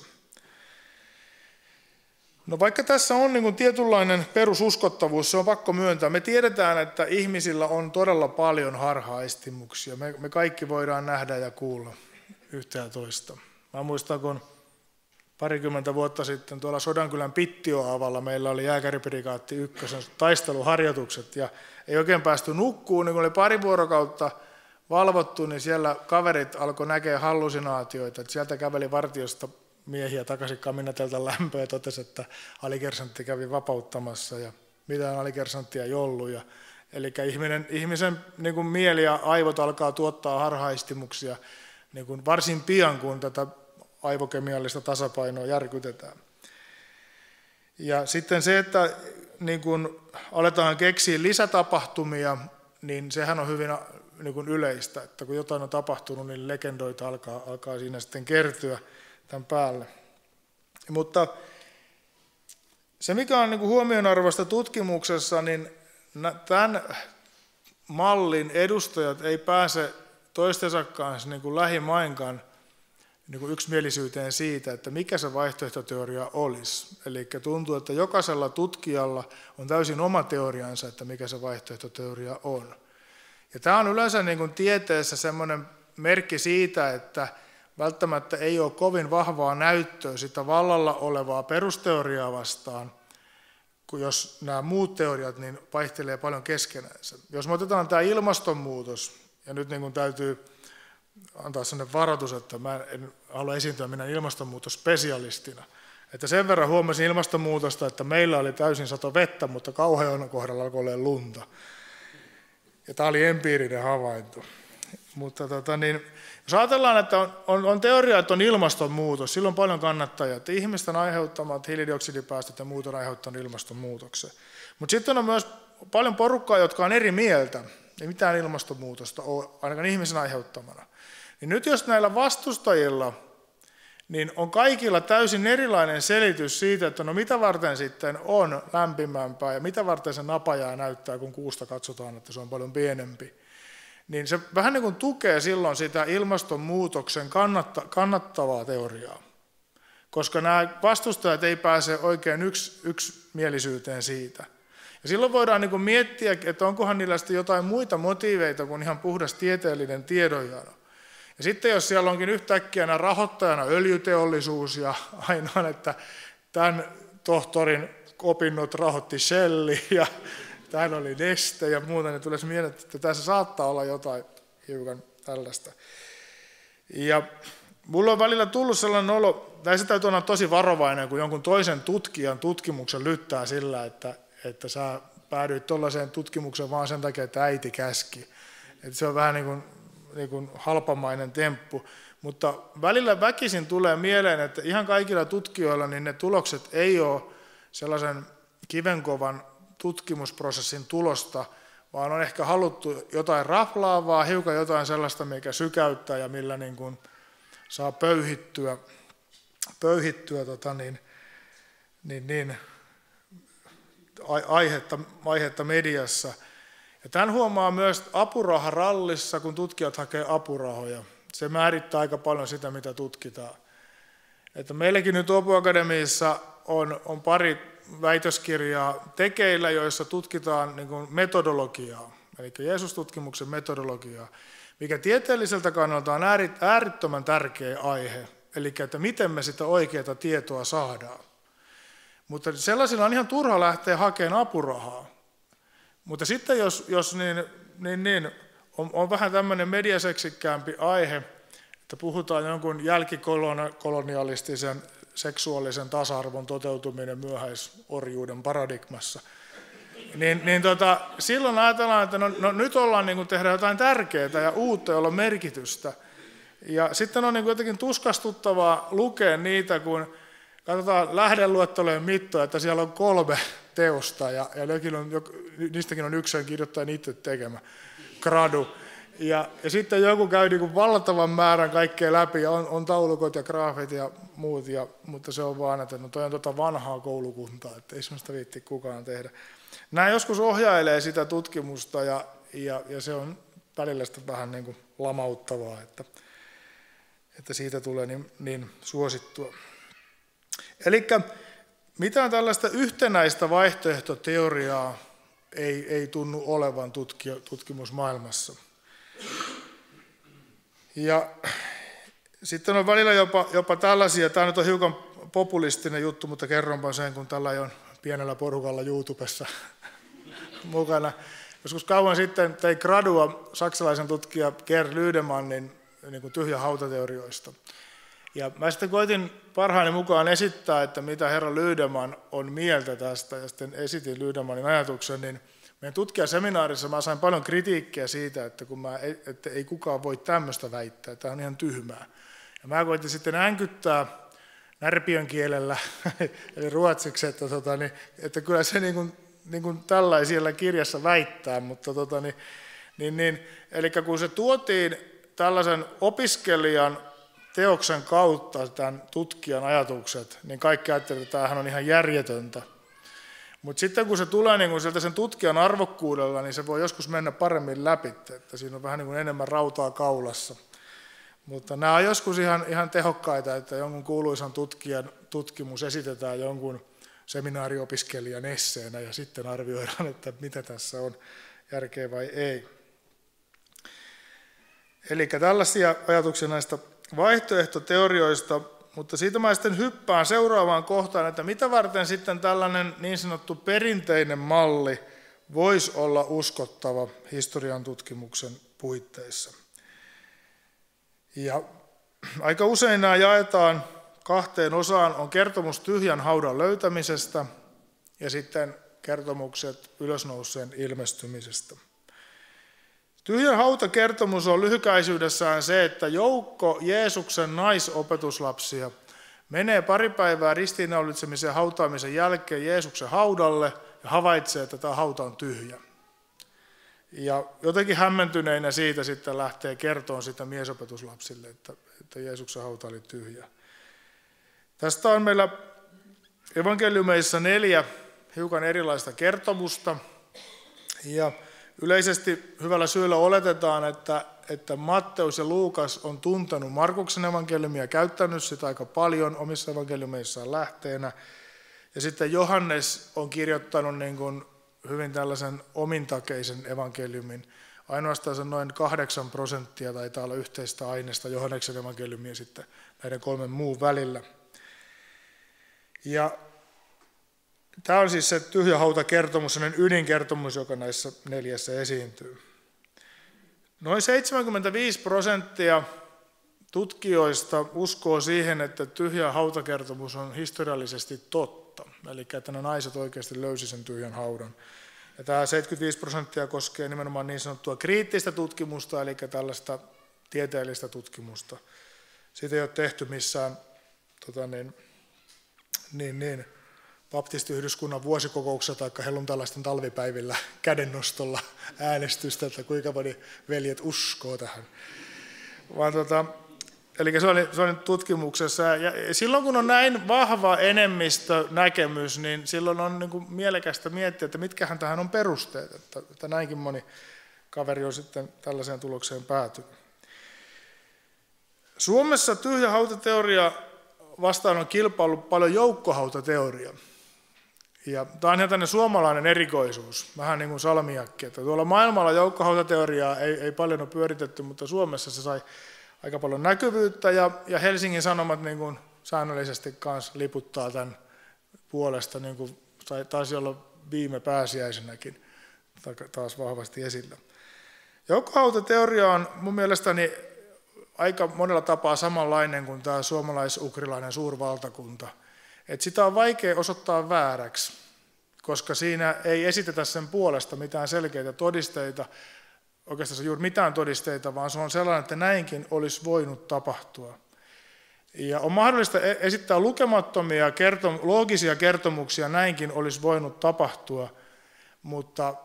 Speaker 2: No vaikka tässä on niin kuin tietynlainen perususkottavuus, se on pakko myöntää. Me tiedetään, että ihmisillä on todella paljon harhaistimuksia. Me kaikki voidaan nähdä ja kuulla yhtä ja toista. Mä muistan, kun parikymmentä vuotta sitten tuolla Sodankylän Pittioavalla meillä oli jääkäriprikaatti 1 taisteluharjoitukset ja ei oikein päästy nukkuun, niin kun oli 2 vuorokautta valvottu, niin siellä kaverit alkoi näkeä hallusinaatioita, että sieltä käveli vartiosta miehiä takaisin kaminatelta lämpöä ja totesi, että alikersantti kävi vapauttamassa ja mitään alikersanttia ei ollut. Eli ihmisen niin kuin mieli ja aivot alkaa tuottaa harhaistimuksia niin kuin varsin pian, kun tätä aivokemiallista tasapainoa järkytetään. Ja sitten se, että niin kun aletaan keksiä lisätapahtumia, niin sehän on hyvin niin kun yleistä, että kun jotain on tapahtunut, niin legendoita alkaa siinä sitten kertyä tämän päälle. Mutta se, mikä on niin kun huomionarvoista tutkimuksessa, niin tämän mallin edustajat ei pääse toistensa kanssa niin kuin lähimainkaan niin kuin yksimielisyyteen siitä, että mikä se vaihtoehtoteoria olisi. Eli tuntuu, että jokaisella tutkijalla on täysin oma teoriansa, että mikä se vaihtoehtoteoria on. Ja tämä on yleensä niin kuin tieteessä semmoinen merkki siitä, että välttämättä ei ole kovin vahvaa näyttöä sitä vallalla olevaa perusteoriaa vastaan, kun jos nämä muut teoriat niin vaihtelee paljon keskenänsä. Jos me otetaan tämä ilmastonmuutos, ja nyt niin kuin täytyy antaa sellainen varoitus, että mä en halua esiintyä minä ilmastonmuutosspesialistina. Että sen verran huomasin ilmastonmuutosta, että meillä oli täysin sato vettä, mutta Kauhajoen kohdalla alkoi olla lunta. Ja tämä oli empiirinen havainto. Mutta jos ajatellaan, että on teoria, että on ilmastonmuutos, silloin on paljon kannattajia, että ihmisten aiheuttamat hiilidioksidipäästöt ja muut on aiheuttanut ilmastonmuutoksen. Mutta sitten on myös paljon porukkaa, jotka on eri mieltä, ei mitään ilmastonmuutosta ole ainakaan ihmisen aiheuttamana. Niin nyt jos näillä vastustajilla niin on kaikilla täysin erilainen selitys siitä, että no mitä varten sitten on lämpimämpää ja mitä varten se napajää näyttää, kun kuusta katsotaan, että se on paljon pienempi. Niin se vähän niin kuin tukee silloin sitä ilmastonmuutoksen kannattavaa teoriaa, koska nämä vastustajat ei pääse oikein yksimielisyyteen siitä. Ja silloin voidaan niin kuin miettiä, että onkohan niillä sitten jotain muita motiiveita kuin ihan puhdas tieteellinen tiedonjano. Ja sitten jos siellä onkin yhtäkkiä rahoittajana öljyteollisuus ja ainoa, että tämän tohtorin opinnot rahoitti Shell ja täällä oli Neste ja muuta, niin tulisi mieleen, että tässä saattaa olla jotain hiukan tällaista. Ja mulla on välillä tullut sellainen olo, tässä täytyy olla tosi varovainen, kun jonkun toisen tutkijan tutkimuksen lyttää sillä, että sä päädyit tuollaiseen tutkimukseen vaan sen takia, että äiti käski. Että se on vähän niin kuin halpamainen temppu, mutta välillä väkisin tulee mieleen, että ihan kaikilla tutkijoilla niin ne tulokset ei ole sellaisen kivenkovan tutkimusprosessin tulosta, vaan on ehkä haluttu jotain raflaavaa, hiukan jotain sellaista, mikä sykäyttää ja millä niin kuin saa pöyhittyä aihetta mediassa. Ja tämän huomaa myös apuraharallissa, kun tutkijat hakee apurahoja. Se määrittää aika paljon sitä, mitä tutkitaan. Että meilläkin nyt Åbo Akademiassa on pari väitöskirjaa tekeillä, joissa tutkitaan niin kuin metodologiaa, eli Jeesus-tutkimuksen metodologiaa, mikä tieteelliseltä kannalta on äärettömän tärkeä aihe, eli että miten me sitä oikeaa tietoa saadaan. Mutta sellaisilla on ihan turha lähteä hakemaan apurahaa. Mutta sitten jos on vähän tämmöinen mediaseksikkäämpi aihe, että puhutaan jonkun jälkikolonialistisen seksuaalisen tasa-arvon toteutuminen myöhäisorjuuden paradigmassa, silloin ajatellaan, että nyt ollaan niin kuin tehdä jotain tärkeää ja uutta, jolla on merkitystä. Ja sitten on niin kuin jotenkin tuskastuttavaa lukea niitä, kun katsotaan lähdeluettelojen mittoja, että siellä on 3 teosta ja niistäkin on yksi kirjoittajan itse tekemä gradu. Ja sitten joku käy niin kuin valtavan määrän kaikkea läpi ja on taulukot ja graafit ja muut, mutta se on vaan, että no toi on vanhaa koulukuntaa, että ei semmoista viitti kukaan tehdä. Nämä joskus ohjailee sitä tutkimusta ja se on välillä sitten vähän niin kuin lamauttavaa, että siitä tulee niin suosittua. Eli mitään tällaista yhtenäistä vaihtoehtoteoriaa ei tunnu olevan tutkimusmaailmassa. Ja sitten on välillä jopa tällaisia, tämä nyt on hiukan populistinen juttu, mutta kerronpa sen, kun tällä on pienellä porukalla YouTubessa mukana. Joskus kauan sitten tein gradua saksalaisen tutkija Gerd Lüdemannin niin kuin tyhjähautateorioista. Ja mä sitten koitin parhaani mukaan esittää, että mitä herra Lüdemann on mieltä tästä, ja sitten esitin Lüdemannin ajatuksen, niin meidän tutkijaseminaarissa mä sain paljon kritiikkiä siitä, että ei kukaan voi tämmöistä väittää, tämä on ihan tyhmää. Ja mä koitin sitten änkyttää närpiön kielellä, eli ruotsiksi, että kyllä se niin kuin tällä siellä kirjassa väittää, mutta eli kun se tuotiin tällaisen opiskelijan teoksen kautta tämän tutkijan ajatukset, niin kaikki ajattelivat, että tämähän on ihan järjetöntä. Mutta sitten kun se tulee niin kun sieltä sen tutkijan arvokkuudella, niin se voi joskus mennä paremmin läpi, että siinä on vähän niin kuin enemmän rautaa kaulassa. Mutta nämä on joskus ihan tehokkaita, että jonkun kuuluisan tutkijan tutkimus esitetään jonkun seminaariopiskelijan esseenä ja sitten arvioidaan, että mitä tässä on järkeä vai ei. Eli tällaisia ajatuksia näistä vaihtoehtoteorioista, mutta siitä mä sitten hyppään seuraavaan kohtaan, että mitä varten sitten tällainen niin sanottu perinteinen malli voisi olla uskottava historian tutkimuksen puitteissa. Ja aika usein nämä jaetaan kahteen osaan, on kertomus tyhjän haudan löytämisestä ja sitten kertomukset ylösnouseen ilmestymisestä. Tyhjän hautakertomus on lyhykäisyydessään se, että joukko Jeesuksen naisopetuslapsia menee pari päivää ristiinnaulitsemisen ja hautaamisen jälkeen Jeesuksen haudalle ja havaitsee, että tämä hauta on tyhjä. Ja jotenkin hämmentyneinä siitä sitten lähtee kertomaan sitä miesopetuslapsille, että Jeesuksen hauta oli tyhjä. Tästä on meillä evankeliumeissa 4 hiukan erilaista kertomusta. Ja yleisesti hyvällä syyllä oletetaan, että Matteus ja Luukas on tuntenut Markuksen evankeliumia ja käyttänyt sitä aika paljon omissa evankeliumeissaan lähteenä. Ja sitten Johannes on kirjoittanut niin kuin hyvin tällaisen omintakeisen evankeliumin. Ainoastaan se noin 8% taitaa olla yhteistä aineesta Johanneksen evankeliumia sitten näiden 3 muun välillä. Ja tämä on siis se tyhjä hautakertomus, sellainen ydinkertomus, joka näissä 4 esiintyy. Noin 75% tutkijoista uskoo siihen, että tyhjä hautakertomus on historiallisesti totta. Eli että ne naiset oikeasti löysi sen tyhjän haudan. Ja tämä 75% koskee nimenomaan niin sanottua kriittistä tutkimusta, eli tällaista tieteellistä tutkimusta. Siitä ei ole tehty missään baptistiyhdyskunnan vuosikokouksessa tai helluntalaisten talvipäivillä kädennostolla äänestystä, että kuinka moni veljet uskoo tähän. Eli se oli tutkimuksessa. Ja silloin kun on näin vahva enemmistönäkemys, niin silloin on niin kuin mielekästä miettiä, että mitkähän tähän on perusteet, että näinkin moni kaveri on sitten tällaiseen tulokseen päätynyt. Suomessa tyhjä hautateoria vastaan on kilpaillut paljon joukkohautateoria. Ja tämä on ihan tänne suomalainen erikoisuus, vähän niin kuin salmiakki, että tuolla maailmalla joukkohautateoriaa ei paljon ole pyöritetty, mutta Suomessa se sai aika paljon näkyvyyttä ja Helsingin Sanomat niin kuin säännöllisesti kanssa liputtaa tämän puolesta, niin kuin taisi olla viime pääsiäisenäkin taas vahvasti esillä. Joukkohautateoria on mun mielestäni aika monella tapaa samanlainen kuin tämä suomalais-ukrilainen suurvaltakunta. Että sitä on vaikea osoittaa vääräksi, koska siinä ei esitetä sen puolesta mitään selkeitä todisteita, oikeastaan juuri mitään todisteita, vaan se on sellainen, että näinkin olisi voinut tapahtua. Ja on mahdollista esittää lukemattomia loogisia kertomuksia, näinkin olisi voinut tapahtua, mutta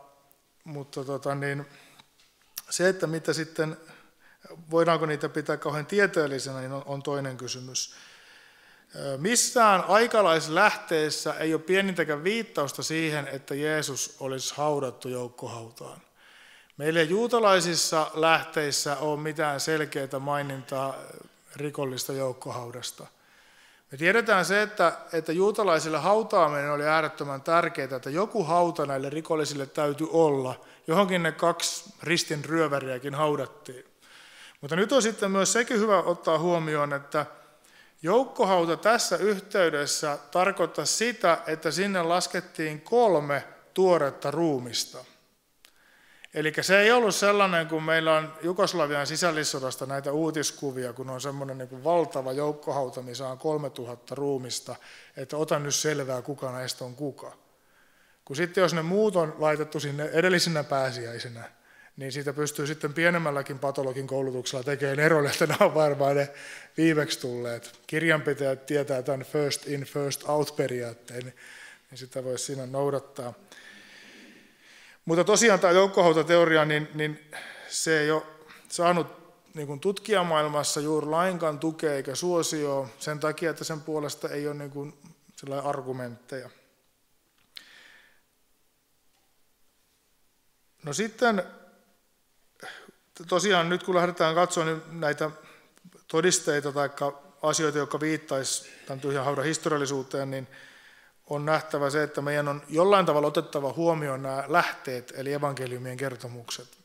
Speaker 2: se, että mitä sitten, voidaanko niitä pitää kauhean tieteellisenä, niin on toinen kysymys. Missään aikalaislähteessä ei ole pienintäkään viittausta siihen, että Jeesus olisi haudattu joukkohautaan. Meillä ei juutalaisissa lähteissä ole mitään selkeää mainintaa rikollista joukkohaudasta. Me tiedetään se, että juutalaisille hautaaminen oli äärettömän tärkeää, että joku hauta näille rikollisille täytyi olla. Johonkin ne 2 ristin ryöväriäkin haudattiin. Mutta nyt on sitten myös sekin hyvä ottaa huomioon, että joukkohauta tässä yhteydessä tarkoittaa sitä, että sinne laskettiin 3 tuoretta ruumista. Eli se ei ollut sellainen, kun meillä on Jugoslavian sisällissodasta näitä uutiskuvia, kun on semmoinen niin kuin valtava joukkohauta, missä on 3000 ruumista, että ota nyt selvää, kuka näistä on kuka. Kun sitten jos ne muut on laitettu sinne edellisenä pääsiäisenä, niin siitä pystyy sitten pienemmälläkin patologin koulutuksella tekemään erolle, että nämä on varmaan ne viimeksi tulleet. Kirjanpitäjät tietää tämän first in, first out -periaatteen, niin sitä voisi siinä noudattaa. Mutta tosiaan tämä joukkohautateoria, niin se ei ole saanut niin kuin tutkijamaailmassa juuri lainkaan tukea eikä suosioa sen takia, että sen puolesta ei ole niin kuin sellaisia argumentteja. No sitten tosiaan nyt kun lähdetään katsomaan näitä todisteita tai asioita, jotka viittaisivat tämän tyhjän haudan historiallisuuteen, niin on nähtävä se, että meidän on jollain tavalla otettava huomioon nämä lähteet, eli evankeliumien kertomukset.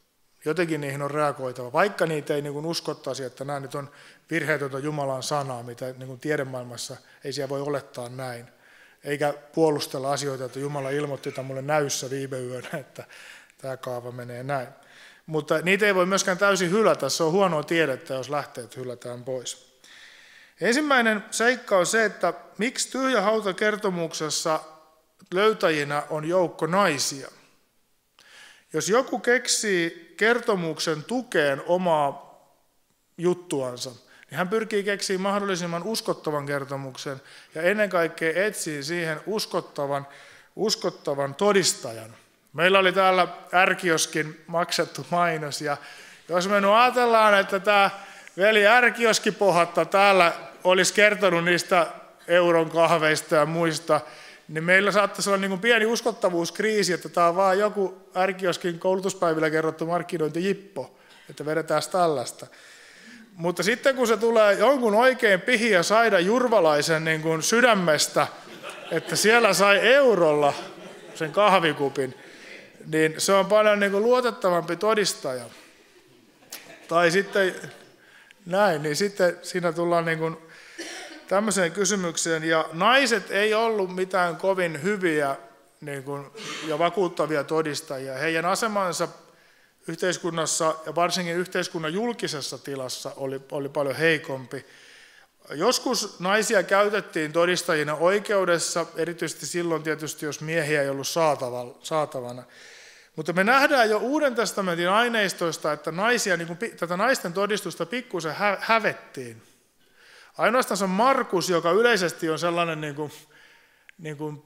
Speaker 2: jotenkin niihin on reagoitava, vaikka niitä ei niin kuin uskottaisi, että nämä nyt on virheetöntä Jumalan sanaa, mitä niin kuin tiedemaailmassa ei siellä voi olettaa näin. Eikä puolustella asioita, että Jumala ilmoitti tämän mulle näyssä viime yönä, että tämä kaava menee näin. Mutta niitä ei voi myöskään täysin hylätä, se on huonoa tiedettä, jos lähteet hylätään pois. Ensimmäinen seikka on se, että miksi tyhjä hauta kertomuksessa löytäjinä on joukko naisia. Jos joku keksii kertomuksen tukeen omaa juttuansa, niin hän pyrkii keksimään mahdollisimman uskottavan kertomuksen ja ennen kaikkea etsii siihen uskottavan todistajan. Meillä oli täällä R-kioskin maksettu mainos ja jos me nyt ajatellaan, että tämä veli R-kioskipohatta täällä olisi kertonut niistä euron kahveista ja muista, niin meillä saattaisi olla niin kuin pieni uskottavuuskriisi, että tämä on vaan joku R-kioskin koulutuspäivillä kerrottu markkinointijippo, että vedetään tällaista. Mutta sitten kun se tulee jonkun oikein pihiä saida jurvalaisen niin kuin sydämestä, että siellä sai eurolla sen kahvikupin, niin se on paljon niin kuin luotettavampi todistaja. Tai sitten näin, niin sitten siinä tullaan niin kuin tämmöiseen kysymykseen. Ja naiset ei ollut mitään kovin hyviä niin kuin, ja vakuuttavia todistajia. Heidän asemansa yhteiskunnassa ja varsinkin yhteiskunnan julkisessa tilassa oli paljon heikompi. Joskus naisia käytettiin todistajina oikeudessa, erityisesti silloin tietysti, jos miehiä ei ollut saatavana. Mutta me nähdään jo Uuden testamentin aineistoista, että naisia, niin kuin, tätä naisten todistusta pikkusen hävettiin. Ainoastaan se on Markus, joka yleisesti on sellainen niin kuin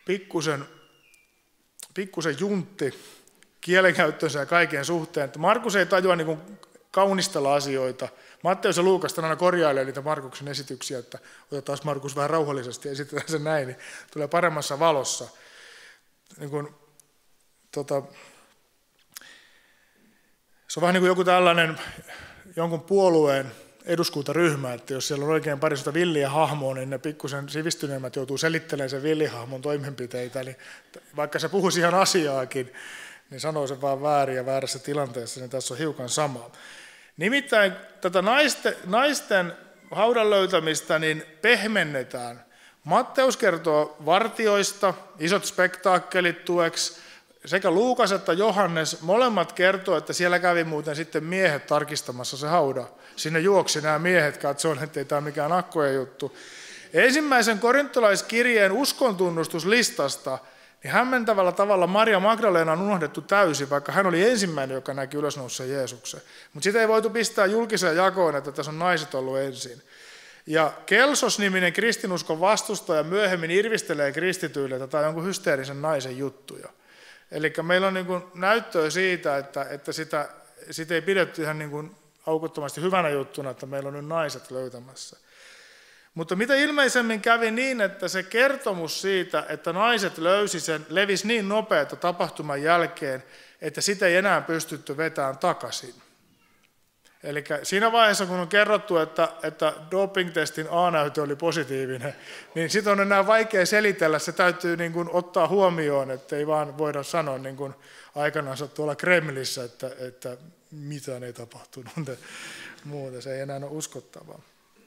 Speaker 2: pikkusen juntti kielenkäyttönsä ja kaiken suhteen. Että Markus ei tajua niin kuin kaunistella asioita. Matteus ja Luukas aina korjailee niitä Markuksen esityksiä, että otetaan Markus vähän rauhallisesti ja esitetään se näin, niin tulee paremmassa valossa. Niin kuin, se on vähän niin kuin joku tällainen jonkun puolueen eduskuntaryhmä, että jos siellä on oikein pari villiä hahmoa, niin ne pikkusen sivistyneemmät joutuu selittelemään sen villihahmon toimenpiteitä, niin vaikka se puhuisi ihan asiaakin, niin sanoo sen vaan väärin ja väärässä tilanteessa, niin tässä on hiukan samaa. Nimittäin tätä naisten haudan löytämistä niin pehmennetään. Matteus kertoo vartioista, isot spektaakkelit tueksi, sekä Luukas että Johannes, molemmat kertoo, että siellä kävi muuten sitten miehet tarkistamassa se hauda. Sinne juoksi nämä miehet katsoen, ettei tämä ole mikään akkojen juttu. Ensimmäisen korintolaiskirjeen uskontunnustuslistasta niin hämmentävällä tavalla Maria Magdalena on unohdettu täysin, vaikka hän oli ensimmäinen, joka näki ylösnouseen Jeesuksen. Mutta sitä ei voitu pistää julkiseen jakoon, että tässä on naiset ollut ensin. Ja Kelsos-niminen kristinuskon vastustaja myöhemmin irvistelee kristityille, että tämä on jonkun hysteerisen naisen juttuja. Eli meillä on niin kuin näyttöä siitä, että sitä ei pidetty ihan niin kuin aukottomasti hyvänä juttuna, että meillä on nyt naiset löytämässä. Mutta mitä ilmeisemmin kävi niin, että se kertomus siitä, että naiset löysi sen, levisi niin nopeasti tapahtuman jälkeen, että sitä ei enää pystytty vetämään takaisin. Eli siinä vaiheessa, kun on kerrottu, että doping-testin A-näytö oli positiivinen, niin sitten on enää vaikea selitellä, se täytyy niin kuin ottaa huomioon, että ei vaan voida sanoa niin kuin aikanaan tuolla Kremlissä, että mitään ei tapahtunut muuta, se ei enää ole uskottavaa.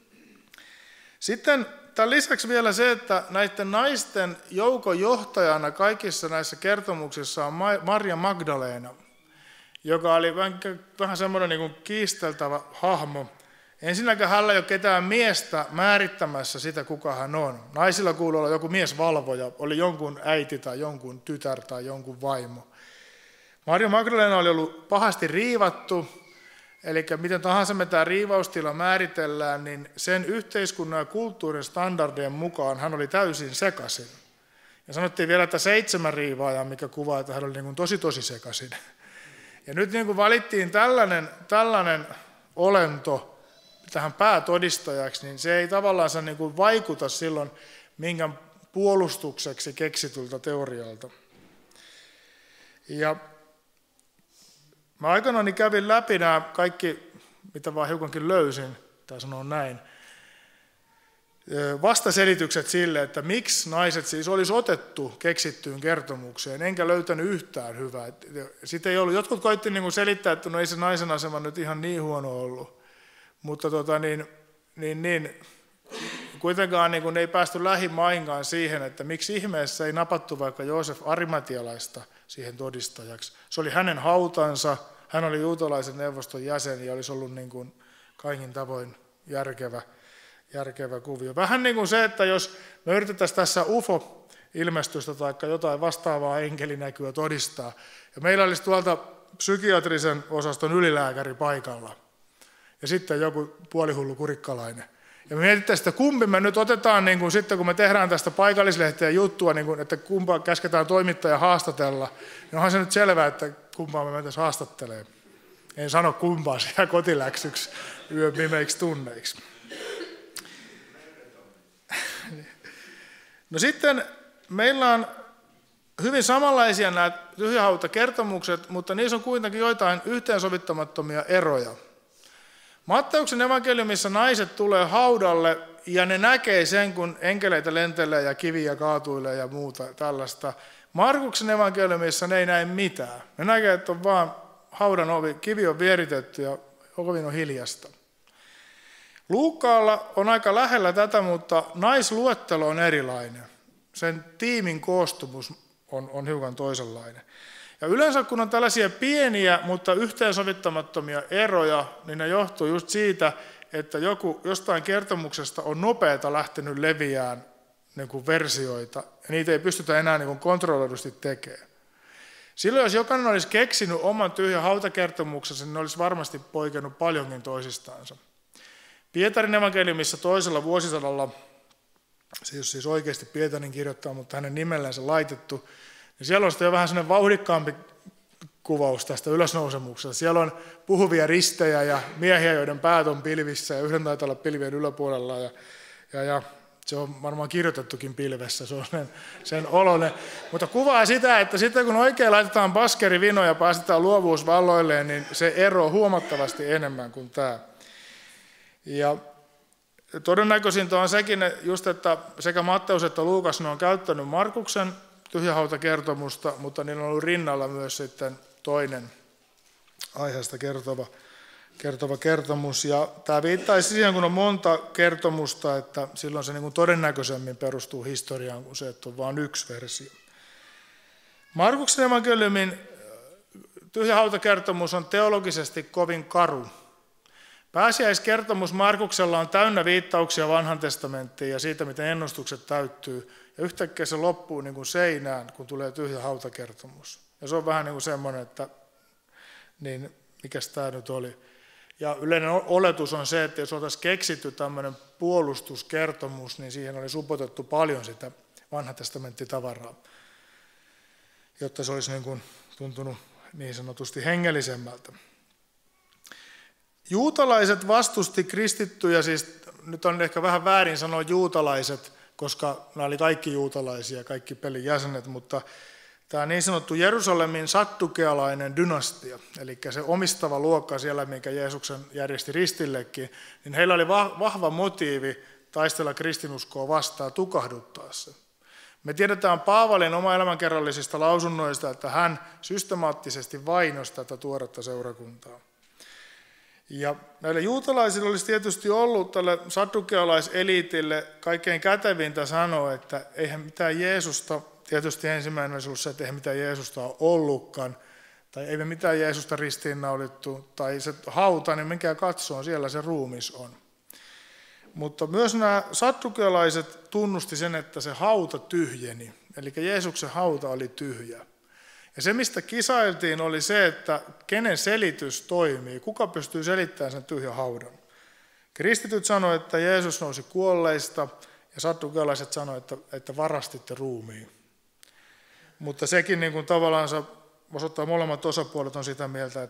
Speaker 2: Sitten tämän lisäksi vielä se, että näiden naisten joukon johtajana kaikissa näissä kertomuksissa on Maria Magdalena, joka oli vähän semmoinen niin kuin kiisteltävä hahmo. Ensinnäkään hänellä ei ole ketään miestä määrittämässä sitä, kuka hän on. Naisilla kuului olla joku miesvalvoja, oli jonkun äiti tai jonkun tytär tai jonkun vaimo. Maria Magdalena oli ollut pahasti riivattu, eli miten tahansa me tämä riivaustila määritellään, niin sen yhteiskunnan ja kulttuurin standardien mukaan hän oli täysin sekaisin. Ja sanottiin vielä, että 7 riivaajaa, mikä kuvaa, että hän oli niin kuin tosi sekaisin. Ja nyt niin kuin valittiin tällainen olento tähän päätodistajaksi, niin se ei tavallaan niin kuin vaikuta silloin minkään puolustukseksi keksityltä teorialta. Ja mä aikanaan kävin läpi nämä kaikki, mitä vaan hiukankin löysin, tai sanon näin. vastaselitykset sille, että miksi naiset siis olisi otettu keksittyyn kertomukseen, enkä löytänyt yhtään hyvää. Sitten ei ollut. Jotkut koitti niin kuin selittää, että no ei se naisen asema nyt ihan niin huono ollut, mutta kuitenkaan niin kuin ei päästy lähimainkaan siihen, että miksi ihmeessä ei napattu vaikka Joosef Arimatialaista siihen todistajaksi. Se oli hänen hautansa, hän oli juutalaisen neuvoston jäsen ja olisi ollut niin kuin kaikin tavoin järkevä kuvio. Vähän niin kuin se, että jos me yritettäisiin tässä UFO-ilmestystä tai jotain vastaavaa enkelinäkyä todistaa, ja meillä olisi tuolta psykiatrisen osaston ylilääkäri paikalla, ja sitten joku puolihullu kurikkalainen. Ja me mietittäisiin, että kumpi me nyt otetaan, niin kuin sitten kun me tehdään tästä paikallislehteen juttua, niin kuin, että kumpaa käsketään toimittaja haastatella, niin onhan se nyt selvää, että kumpaa me mentäisiin haastattelemaan. En sano kumpaa siellä kotiläksyksi yön pimeiksi tunneiksi. No sitten meillä on hyvin samanlaisia nämä tyhjähautakertomukset, mutta niissä on kuitenkin joitain yhteensovittamattomia eroja. Matteuksen evankeliumissa naiset tulee haudalle ja ne näkee sen, kun enkeleitä lentelee ja kiviä kaatuilee ja muuta tällaista. Markuksen evankeliumissa ne ei näe mitään. Ne näkee, että on vaan haudan ovi, kivi on vieritetty ja ovi on hiljasta. Luukkaalla on aika lähellä tätä, mutta naisluettelo on erilainen. Sen tiimin koostumus on hiukan toisenlainen. Ja yleensä kun on tällaisia pieniä, mutta yhteensovittamattomia eroja, niin ne johtuu just siitä, että jostain kertomuksesta on nopeata lähtenyt leviään niin kuin versioita, ja niitä ei pystytä enää niin kuin kontrolloidusti tekemään. Silloin jos jokainen olisi keksinyt oman tyhjän hautakertomuksensa, niin ne olisi varmasti poikennut paljonkin toisistaansa. Pietarin evankeliumissa toisella vuosisadalla, se ei ole siis oikeasti Pietarin kirjoittaa, mutta hänen nimellänsä laitettu, niin siellä on sitten jo vähän sellainen vauhdikkaampi kuvaus tästä ylösnousemuksesta. Siellä on puhuvia ristejä ja miehiä, joiden päät on pilvissä ja yhden taitaa olla pilvien yläpuolella. Ja se on varmaan kirjoitettukin pilvessä, se on sen oloinen. Mutta kuvaa sitä, että sitten kun oikein laitetaan baskerivino ja päästetään luovuus valloilleen, niin se ero huomattavasti enemmän kuin tämä. Ja todennäköisintä on sekin, just, että sekä Matteus että Luukas ne on käyttänyt Markuksen tyhjähautakertomusta, mutta niillä on ollut rinnalla myös sitten toinen aiheesta kertova kertomus. Ja tämä viittaisi siihen, kun on monta kertomusta, että silloin se niin kuin todennäköisemmin perustuu historiaan kuin se, että on vain yksi versio. Markuksen evankeliumin tyhjähautakertomus on teologisesti kovin karu. Pääsiäiskertomus Markuksella on täynnä viittauksia Vanhan testamenttiin ja siitä, miten ennustukset täyttyy. Ja yhtäkkiä se loppuu niin kuin seinään, kun tulee tyhjä hautakertomus. Ja se on vähän niin kuin semmoinen, että niin, mikäs tämä nyt oli. Ja yleinen oletus on se, että jos oltaisiin keksitty tämmöinen puolustuskertomus, niin siihen oli supotettu paljon sitä Vanhan testamenttitavaraa, jotta se olisi niin kuin tuntunut niin sanotusti hengellisemmältä. Juutalaiset vastusti kristittyjä, siis nyt on ehkä vähän väärin sanoa juutalaiset, koska nämä oli kaikki juutalaisia, kaikki pelin jäsenet, mutta tämä niin sanottu Jerusalemin sattukealainen dynastia, eli se omistava luokka siellä, minkä Jeesuksen järjesti ristillekin, niin heillä oli vahva motiivi taistella kristinuskoa vastaan, tukahduttaa se. Me tiedetään Paavalin oma elämänkerrallisista lausunnoista, että hän systemaattisesti vainosi tätä tuoretta seurakuntaa. Ja näille juutalaisille olisi tietysti ollut tälle saddukealaiseliitille kaikkein kätevintä sanoa, että eihän mitään Jeesusta, tietysti ensimmäinen olisi ollut se, että eihän mitään Jeesusta ole ollutkaan, tai ei me mitään Jeesusta ristiinnaulittu, tai se hauta, niin menkää katsomaan, siellä se ruumis on. Mutta myös nämä saddukealaiset tunnusti sen, että se hauta tyhjeni, eli Jeesuksen hauta oli tyhjä. Ja se, mistä kisailtiin, oli se, että kenen selitys toimii, kuka pystyy selittämään sen tyhjän haudan. Kristityt sanoivat, että Jeesus nousi kuolleista, ja saddukealaiset sanoivat, että varastitte ruumiin. Mutta sekin niin kuin tavallaan osoittaa, molemmat osapuolet on sitä mieltä,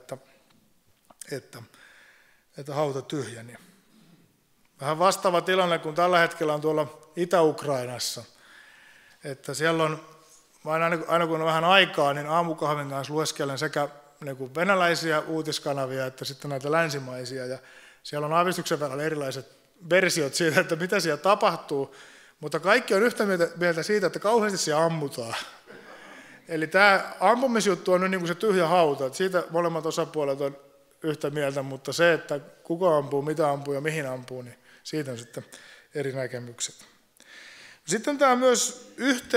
Speaker 2: että hauta tyhjeni. Vähän vastaava tilanne kuin tällä hetkellä on tuolla Itä-Ukrainassa, että siellä on aina kun on vähän aikaa, niin aamukahvin kanssa lueskelen sekä niin venäläisiä uutiskanavia että sitten näitä länsimaisia. Ja siellä on aavistuksen verran erilaiset versiot siitä, että mitä siellä tapahtuu, mutta kaikki on yhtä mieltä siitä, että kauheasti siellä ammutaan. Eli tämä ampumisjuttu on nyt niin kuin se tyhjä hauta, että siitä molemmat osapuolet on yhtä mieltä, mutta se, että kuka ampuu, mitä ampuu ja mihin ampuu, niin siitä on sitten eri näkemykset. Sitten tämä myös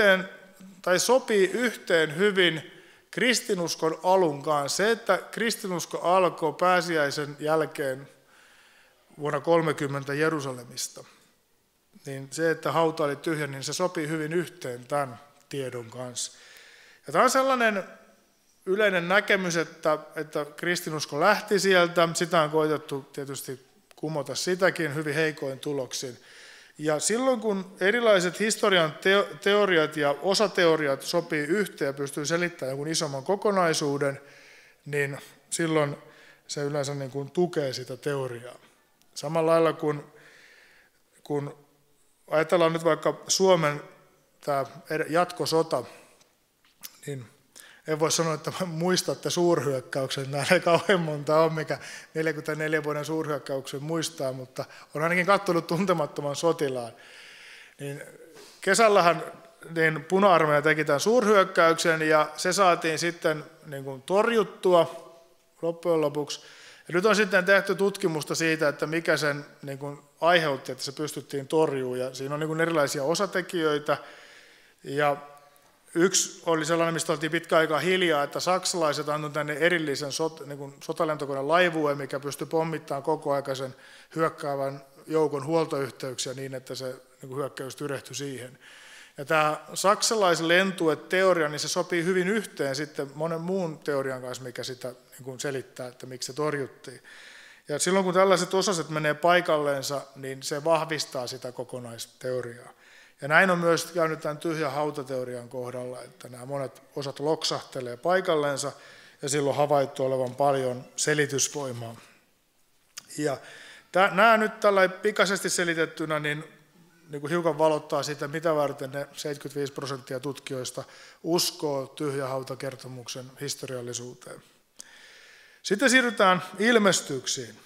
Speaker 2: sopii yhteen hyvin kristinuskon alun kanssa. Se, että kristinusko alkoi pääsiäisen jälkeen vuonna 30 Jerusalemista, niin se, että hauta oli tyhjä, niin se sopii hyvin yhteen tämän tiedon kanssa. Ja tämä on sellainen yleinen näkemys, että kristinusko lähti sieltä. Sitä on koetettu tietysti kumota sitäkin hyvin heikoin tuloksin. Ja silloin, kun erilaiset historian teoriat ja osateoriat sopii yhteen ja pystyy selittämään jonkun isomman kokonaisuuden, niin silloin se yleensä niin kuin tukee sitä teoriaa. Samalla lailla kun ajatellaan nyt vaikka Suomen tämä jatkosota, niin en voi sanoa, että muistatte suurhyökkäyksen. Nämä ei kauhean monta ole, mikä 44 vuoden suurhyökkäyksen muistaa, mutta on ainakin katsonut Tuntemattoman sotilaan. Niin kesällähän niin Puna-armeija teki tämän suurhyökkäyksen ja se saatiin sitten niin kuin torjuttua loppujen lopuksi. Ja nyt on sitten tehty tutkimusta siitä, että mikä sen niin kuin aiheutti, että se pystyttiin torjumaan. Ja siinä on niin kuin erilaisia osatekijöitä. Ja yksi oli sellainen, mistä oltiin pitkä aikaa hiljaa, että saksalaiset antoivat tänne erillisen niin sotalentokoneen laivueen, mikä pystyi pommittamaan koko aikaisen hyökkäävän joukon huoltoyhteyksiä niin, että se niin hyökkäys tyrehtyi siihen. Ja tämä saksalaisen lentueteoria, niin se sopii hyvin yhteen sitten monen muun teorian kanssa, mikä sitä niin selittää, että miksi se torjuttiin. Ja silloin kun tällaiset osaset menee paikalleensa, niin se vahvistaa sitä kokonaisteoriaa. Ja näin on myös käynyt tämän tyhjän hautateorian kohdalla, että nämä monet osat loksahtelee paikalleensa ja silloin havaittu olevan paljon selitysvoimaa. Ja nämä nyt tällä pikaisesti selitettynä niin kuin hiukan valottaa sitä, mitä varten ne 75% tutkijoista uskoo tyhjän hautakertomuksen historiallisuuteen. Sitten siirrytään ilmestyksiin.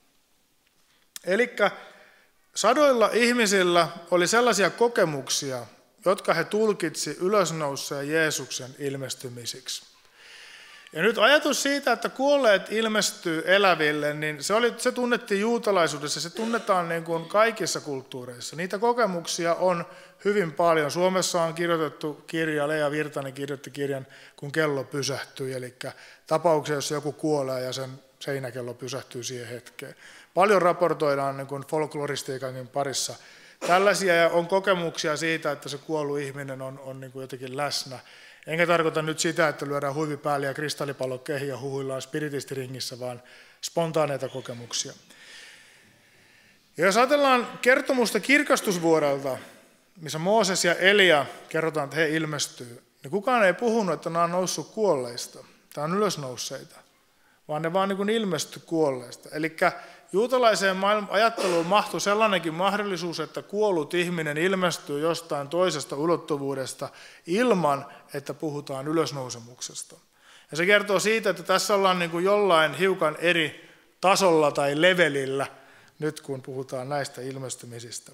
Speaker 2: Elikkä sadoilla ihmisillä oli sellaisia kokemuksia, jotka he tulkitsi ylösnouseen Jeesuksen ilmestymisiksi. Ja nyt ajatus siitä, että kuolleet ilmestyy eläville, niin se tunnettiin juutalaisuudessa, se tunnetaan niin kuin kaikissa kulttuureissa. Niitä kokemuksia on hyvin paljon. Suomessa on kirjoitettu kirja, Leija Virtanen kirjoitti kirjan, kun kello pysähtyi, eli tapauksia, jossa joku kuolee ja sen seinäkello pysähtyy siihen hetkeen. Paljon raportoidaan niin kuin folkloristiikankin parissa tällaisia, ja on kokemuksia siitä, että se kuollut ihminen on niin kuin jotenkin läsnä. Enkä tarkoita nyt sitä, että lyödään huivi päälle ja kristallipallo kehiin ja huhuillaan spiritistiringissä, vaan spontaaneita kokemuksia. Ja jos ajatellaan kertomusta kirkastusvuorelta, missä Mooses ja Elia kerrotaan, että he ilmestyy, niin kukaan ei puhunut, että nämä on noussut kuolleista. Tämä on ylösnousseita, vaan ne vaan niin kuin ilmestyi kuolleista. Eli juutalaiseen ajatteluun mahtui sellainenkin mahdollisuus, että kuollut ihminen ilmestyy jostain toisesta ulottuvuudesta ilman, että puhutaan ylösnousemuksesta. Ja se kertoo siitä, että tässä ollaan niin kuin jollain hiukan eri tasolla tai levelillä nyt, kun puhutaan näistä ilmestymisistä.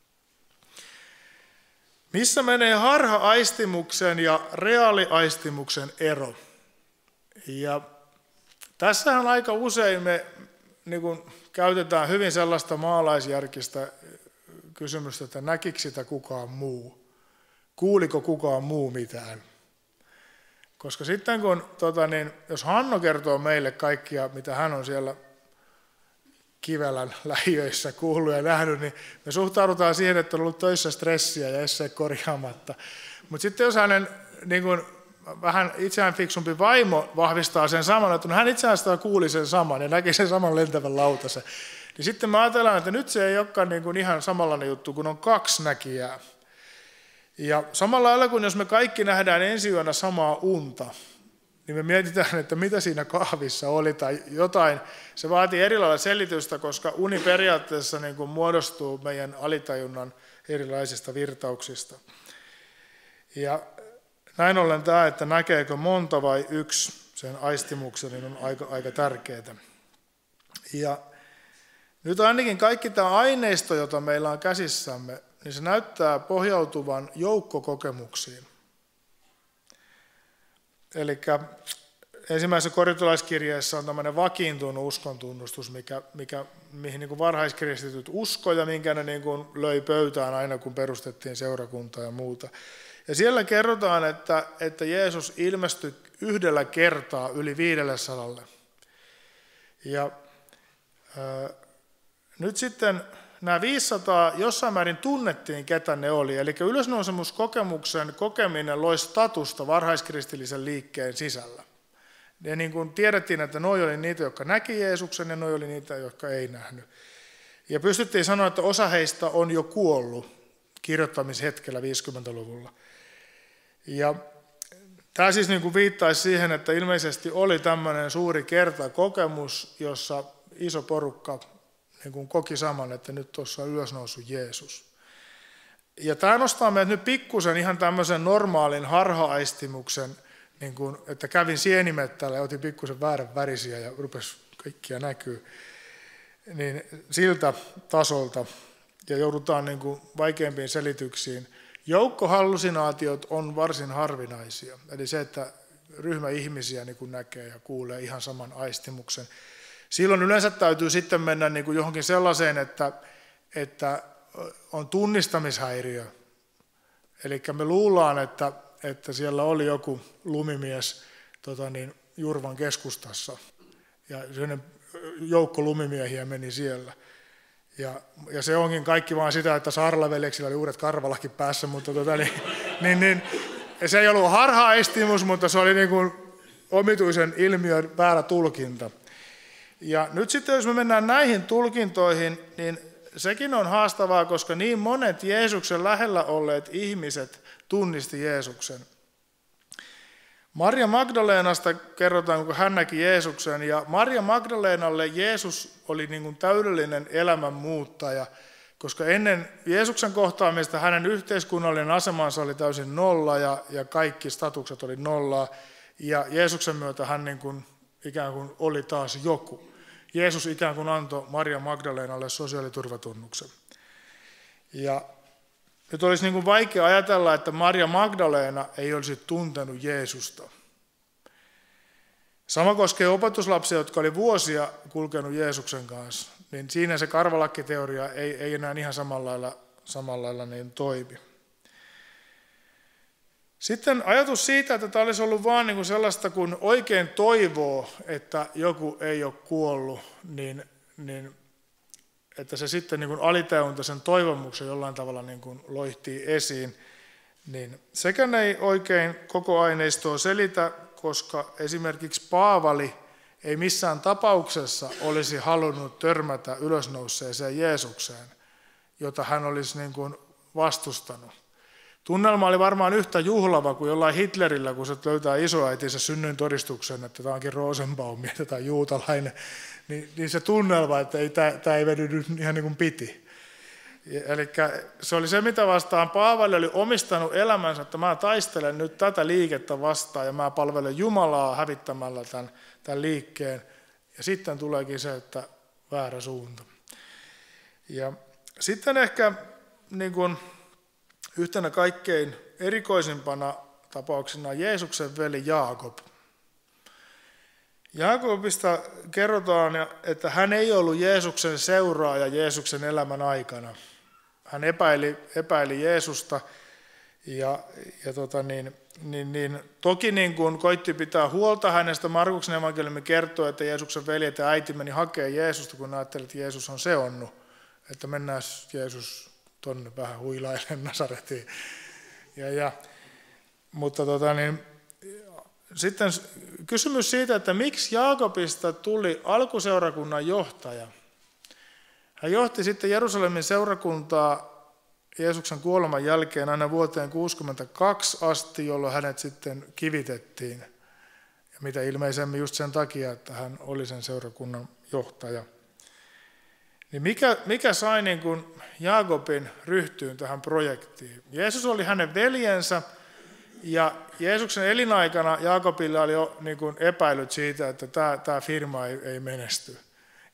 Speaker 2: Missä menee harha-aistimuksen ja reaaliaistimuksen ero? Ja tässähän aika usein me niin kuin käytetään hyvin sellaista maalaisjärkistä kysymystä, että näkikö sitä kukaan muu? Kuuliko kukaan muu mitään? Koska sitten kun, jos Hanno kertoo meille kaikkia, mitä hän on siellä Kivelän lähiöissä kuullut ja nähnyt, niin me suhtaudutaan siihen, että on ollut töissä stressiä ja essee korjaamatta. Mutta sitten jos hänen niin kun, vähän itseään fiksumpi vaimo vahvistaa sen saman, että hän itse asiassa kuuli sen saman ja näki sen saman lentävän lautasen, niin sitten me ajatellaan, että nyt se ei olekaan niin kuin ihan samanlainen juttu, kun on kaksi näkijää. Ja samalla lailla kuin jos me kaikki nähdään ensi yönä samaa unta, niin me mietitään, että mitä siinä kahvissa oli tai jotain. Se vaatii eri lailla selitystä, koska uni periaatteessa niin kuin muodostuu meidän alitajunnan erilaisista virtauksista. Ja näin ollen tämä, että näkeekö monta vai yksi sen aistimuksen, niin on aika tärkeää. Ja Nyt ainakin kaikki tämä aineisto, jota meillä on käsissämme, niin se näyttää pohjautuvan joukkokokemuksiin. Eli ensimmäisessä korintolaiskirjeessä on tämmöinen vakiintunut uskontunnustus, mihin niin kuin varhaiskristityt uskoi ja minkä ne niin kuin löi pöytään aina, kun perustettiin seurakuntaa ja muuta. Ja siellä kerrotaan, että Jeesus ilmestyi yhdellä kertaa yli 500. Ja nyt sitten nämä 500 jossain määrin tunnettiin, ketä ne oli. Eli ylösnousemuskokemuksen kokeminen loi statusta varhaiskristillisen liikkeen sisällä. Ja niin kuin tiedettiin, että noi oli niitä, jotka näki Jeesuksen ja noi oli niitä, jotka ei nähnyt. Ja pystyttiin sanoa, että osa heistä on jo kuollut kirjoittamishetkellä 50-luvulla. Ja tämä siis niin kuin viittaisi siihen, että ilmeisesti oli tämmöinen suuri kertakokemus, jossa iso porukka niin kuin koki saman, että nyt tuossa on ylösnoussut Jeesus. Ja tämä nostaa meidät nyt pikkusen ihan tämmöisen normaalin harha-aistimuksen, niin kuin, että kävin sienimettällä ja otin pikkusen väärän värisiä ja rupesi kaikkia näkyy, niin siltä tasolta ja joudutaan niin kuin vaikeampiin selityksiin. Joukkohallusinaatiot on varsin harvinaisia, eli se, että ryhmä ihmisiä niin kuin näkee ja kuulee ihan saman aistimuksen. Silloin yleensä täytyy sitten mennä niin kuin johonkin sellaiseen, että on tunnistamishäiriö. Eli me luullaan, että siellä oli joku lumimies Jurvan keskustassa ja sellainen joukko lumimiehiä meni siellä. Ja se onkin kaikki vaan sitä, että Saarlaveljeksillä oli uudet karvalakit päässä, mutta se ei ollut harha-aistimus, mutta se oli niin kuin omituisen ilmiön väärä tulkinta. Ja nyt sitten, jos me mennään näihin tulkintoihin, niin sekin on haastavaa, koska niin monet Jeesuksen lähellä olleet ihmiset tunnisti Jeesuksen. Maria Magdalenasta kerrotaan, kun hän näki Jeesuksen, ja Maria Magdalenalle Jeesus oli niin kuin täydellinen elämänmuuttaja, koska ennen Jeesuksen kohtaamista hänen yhteiskunnallinen asemansa oli täysin nolla, ja kaikki statukset oli nollaa, ja Jeesuksen myötä hän niin kuin ikään kuin oli taas joku. Jeesus ikään kuin antoi Maria Magdalenalle sosiaaliturvatunnuksen. Ja nyt olisi niin kuin vaikea ajatella, että Maria Magdalena ei olisi tuntenut Jeesusta. Sama koskee opetuslapsia, jotka oli vuosia kulkenut Jeesuksen kanssa. Niin siinä se karvalakkiteoria ei enää ihan samalla lailla niin toimi. Sitten ajatus siitä, että tämä olisi ollut vaan niin kuin sellaista, kun oikein toivoo, että joku ei ole kuollut, niin että se sitten niin kuin alitajunta sen toivomuksen jollain tavalla niin kuin loihtii esiin, niin sekään ei oikein koko aineistoa selitä, koska esimerkiksi Paavali ei missään tapauksessa olisi halunnut törmätä ylösnouseeseen Jeesukseen, jota hän olisi niin kuin vastustanut. Tunnelma oli varmaan yhtä juhlava kuin jollain Hitlerillä, kun se löytää isoäitinsä synnyin todistuksen, että tämä onkin Rosenbaum tai juutalainen, niin se tunnelma, että tämä ei vedy ihan niin kuin piti. Eli se oli se, mitä vastaan Paavali oli omistanut elämänsä, että mä taistelen nyt tätä liikettä vastaan ja mä palvelen Jumalaa hävittämällä tämän liikkeen. Ja sitten tuleekin se, että väärä suunta. Ja sitten ehkä niin kuin yhtenä kaikkein erikoisimpana tapauksena Jeesuksen veli Jaakob. Jaakobista kerrotaan, että hän ei ollut Jeesuksen seuraaja Jeesuksen elämän aikana. Hän epäili Jeesusta ja toki niin kuin koitti pitää huolta hänestä. Markuksen evankeliumi kertoo, että Jeesuksen veljet ja äiti meni hakemaan Jeesusta, kun ajatteli, että Jeesus on seonnut, että mennään Jeesus tuonne vähän huilailen Nasaretiin. Mutta sitten kysymys siitä, että miksi Jaakobista tuli alkuseurakunnan johtaja. Hän johti sitten Jerusalemin seurakuntaa Jeesuksen kuoleman jälkeen aina vuoteen 62 asti, jolloin hänet sitten kivitettiin. Ja mitä ilmeisemmin just sen takia, että hän oli sen seurakunnan johtaja. Niin mikä sai niin kuin Jaakobin ryhtyyn tähän projektiin? Jeesus oli hänen veljensä ja Jeesuksen elinaikana Jaakobilla oli jo niin kuin epäilyt siitä, että tämä firma ei menesty.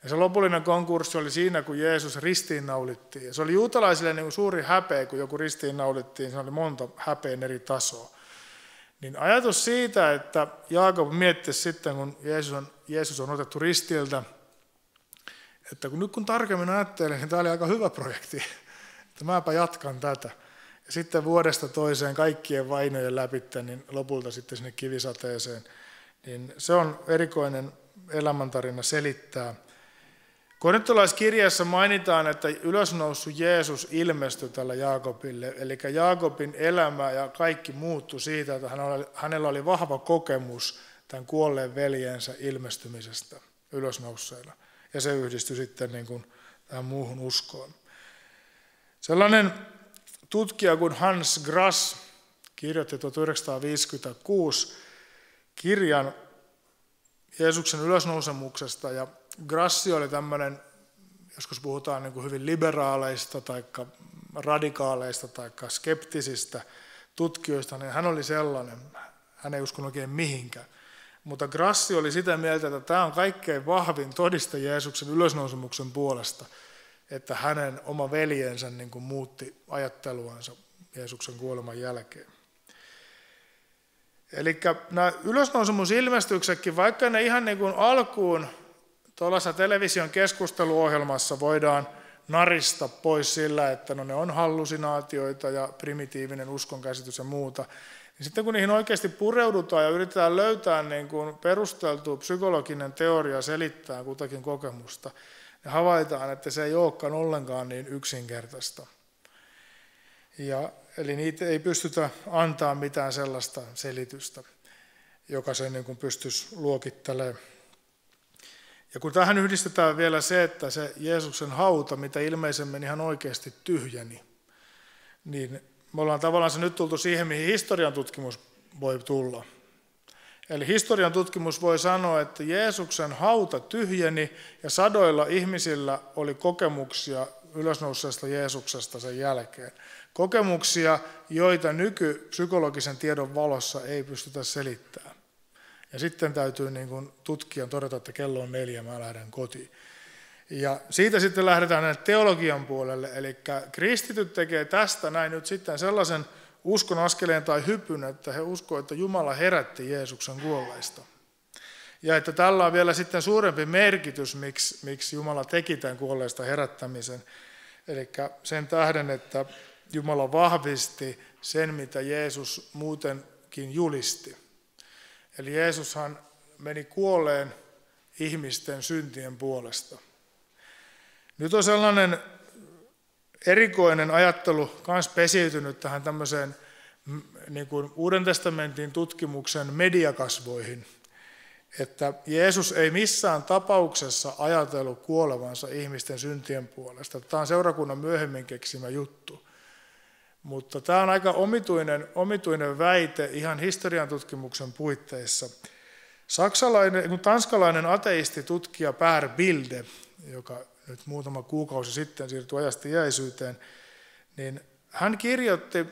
Speaker 2: Ja se lopullinen konkurssi oli siinä, kun Jeesus ristiinnaulittiin. Ja se oli juutalaisille niin kuin suuri häpeä, kun joku ristiinnaulittiin, se oli monta häpeän eri tasoa. Niin ajatus siitä, että Jaakob mietti sitten, kun Jeesus on otettu ristiltä, että kun tarkemmin ajattelen, niin tämä oli aika hyvä projekti, että mäpä jatkan tätä. Ja sitten vuodesta toiseen kaikkien vainojen läpi, niin lopulta sitten sinne kivisateeseen. Niin se on erikoinen elämäntarina selittää. Korintolaiskirjassa mainitaan, että ylösnoussut Jeesus ilmestyi tällä Jaakobille. Eli Jaakobin elämä ja kaikki muuttui siitä, että hänellä oli vahva kokemus tämän kuolleen veljensä ilmestymisestä ylösnousseena. Ja se yhdistyi sitten niin kuin tähän muuhun uskoon. Sellainen tutkija kuin Hans Grass kirjoitti 1956 kirjan Jeesuksen ylösnousemuksesta. Ja Grassi oli tämmöinen, joskus puhutaan niin kuin hyvin liberaaleista tai radikaaleista tai skeptisistä tutkijoista, niin hän oli sellainen, hän ei uskonut oikein mihinkään. Mutta Grassi oli sitä mieltä, että tämä on kaikkein vahvin todiste Jeesuksen ylösnousemuksen puolesta, että hänen oma veljensä niin kuin muutti ajatteluansa Jeesuksen kuoleman jälkeen. Eli nämä ylösnousemusilmestyksetkin, vaikka ne ihan niin kuin alkuun tuollaisessa television keskusteluohjelmassa voidaan narista pois sillä, että no ne on hallusinaatioita ja primitiivinen uskonkäsitys ja muuta, niin sitten kun niihin oikeasti pureudutaan ja yritetään löytää niin kuin perusteltu psykologinen teoria selittää kutakin kokemusta, niin havaitaan, että se ei olekaan ollenkaan niin yksinkertaista. Eli niitä ei pystytä antaa mitään sellaista selitystä, joka sen niin kuin pystyisi luokittelemaan. Ja kun tähän yhdistetään vielä se, että se Jeesuksen hauta, mitä ilmeisemmin ihan oikeasti tyhjeni, niin me ollaan tavallaan nyt tultu siihen, mihin historian tutkimus voi tulla. Eli historian tutkimus voi sanoa, että Jeesuksen hauta tyhjeni ja sadoilla ihmisillä oli kokemuksia ylösnouseesta Jeesuksesta sen jälkeen. Kokemuksia, joita nykypsykologisen tiedon valossa ei pystytä selittämään. Ja sitten täytyy niin kuin tutkijan todeta, että kello on 4, mä lähden kotiin. Ja siitä sitten lähdetään teologian puolelle, eli kristityt tekee tästä näin nyt sitten sellaisen uskon askeleen tai hypyn, että he uskovat, että Jumala herätti Jeesuksen kuolleista. Ja että tällä on vielä sitten suurempi merkitys, miksi Jumala teki tämän kuolleista herättämisen. Eli sen tähden, että Jumala vahvisti sen, mitä Jeesus muutenkin julisti. Eli Jeesushan meni kuolleen ihmisten syntien puolesta. Nyt on sellainen erikoinen ajattelu myös pesiytynyt tähän tämmöiseen niin kuin Uuden testamentin tutkimuksen mediakasvoihin, että Jeesus ei missään tapauksessa ajatellut kuolevansa ihmisten syntien puolesta. Tämä on seurakunnan myöhemmin keksimä juttu. Mutta tämä on aika omituinen väite ihan historian tutkimuksen puitteissa. Tanskalainen ateistitutkija Per Bilde, joka nyt muutama kuukausi sitten siirtyi ajasta iäisyyteen, niin hän kirjoitti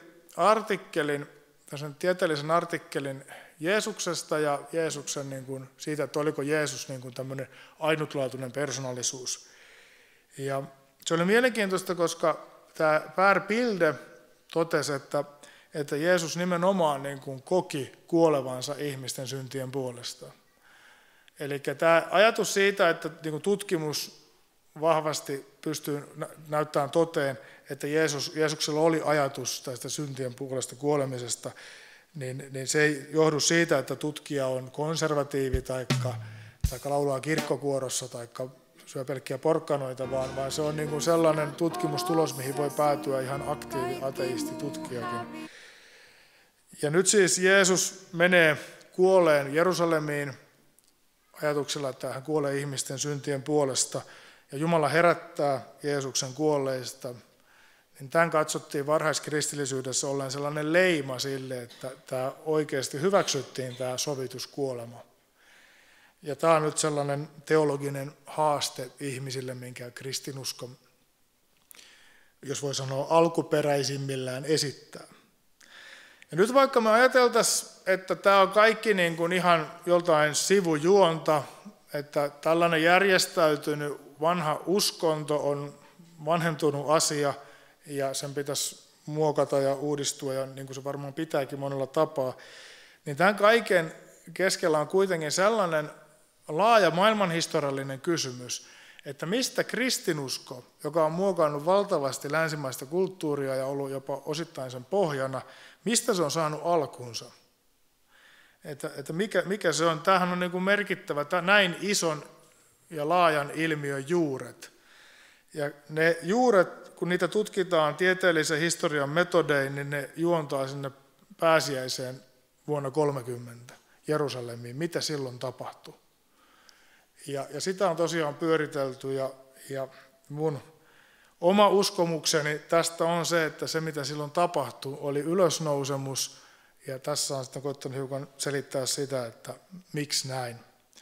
Speaker 2: tieteellisen artikkelin Jeesuksesta ja Jeesuksen niin kuin siitä, että oliko Jeesus niin kuin tämmöinen ainutlaatuinen persoonallisuus. Ja se oli mielenkiintoista, koska tämä Per Bilde totesi, että Jeesus nimenomaan niin kuin koki kuolevansa ihmisten syntien puolesta. Eli tämä ajatus siitä, että niin kuin tutkimus vahvasti pystyy näyttämään toteen, että Jeesuksella oli ajatus tästä syntien puolesta kuolemisesta, niin se ei johdu siitä, että tutkija on konservatiivi tai laulaa kirkkokuorossa tai syö pelkkiä porkkanoita, vaan se on niin kuin sellainen tutkimustulos, mihin voi päätyä ihan aktiivi ateistitutkijakin. Ja nyt siis Jeesus menee kuolleen Jerusalemiin ajatuksella, että hän kuolee ihmisten syntien puolesta ja Jumala herättää Jeesuksen kuolleista. Niin tämän katsottiin varhaiskristillisyydessä olleen sellainen leima sille, että tämä oikeasti hyväksyttiin tämä sovituskuolema. Ja tämä on nyt sellainen teologinen haaste ihmisille, minkä kristinusko, jos voi sanoa alkuperäisimmillään, esittää. Ja nyt vaikka me ajateltaisiin, että tämä on kaikki niin kuin ihan joltain sivujuonta, että tällainen järjestäytynyt vanha uskonto on vanhentunut asia ja sen pitäisi muokata ja uudistua, ja niin kuin se varmaan pitääkin monella tapaa, niin tämän kaiken keskellä on kuitenkin sellainen laaja maailmanhistoriallinen kysymys, että mistä kristinusko, joka on muokannut valtavasti länsimaista kulttuuria ja ollut jopa osittain sen pohjana, mistä se on saanut alkunsa? Että mikä se on? Tämähän on niin kuin merkittävä, näin ison ja laajan ilmiön juuret. Ja ne juuret, kun niitä tutkitaan tieteellisen historian metodein, niin ne juontaa sinne pääsiäiseen vuonna 30 Jerusalemiin. Mitä silloin tapahtui? Ja sitä on tosiaan pyöritelty, ja mun oma uskomukseni tästä on se, että se mitä silloin tapahtui oli ylösnousemus, ja tässä on sitten koittanut hiukan selittää sitä, että miksi näin.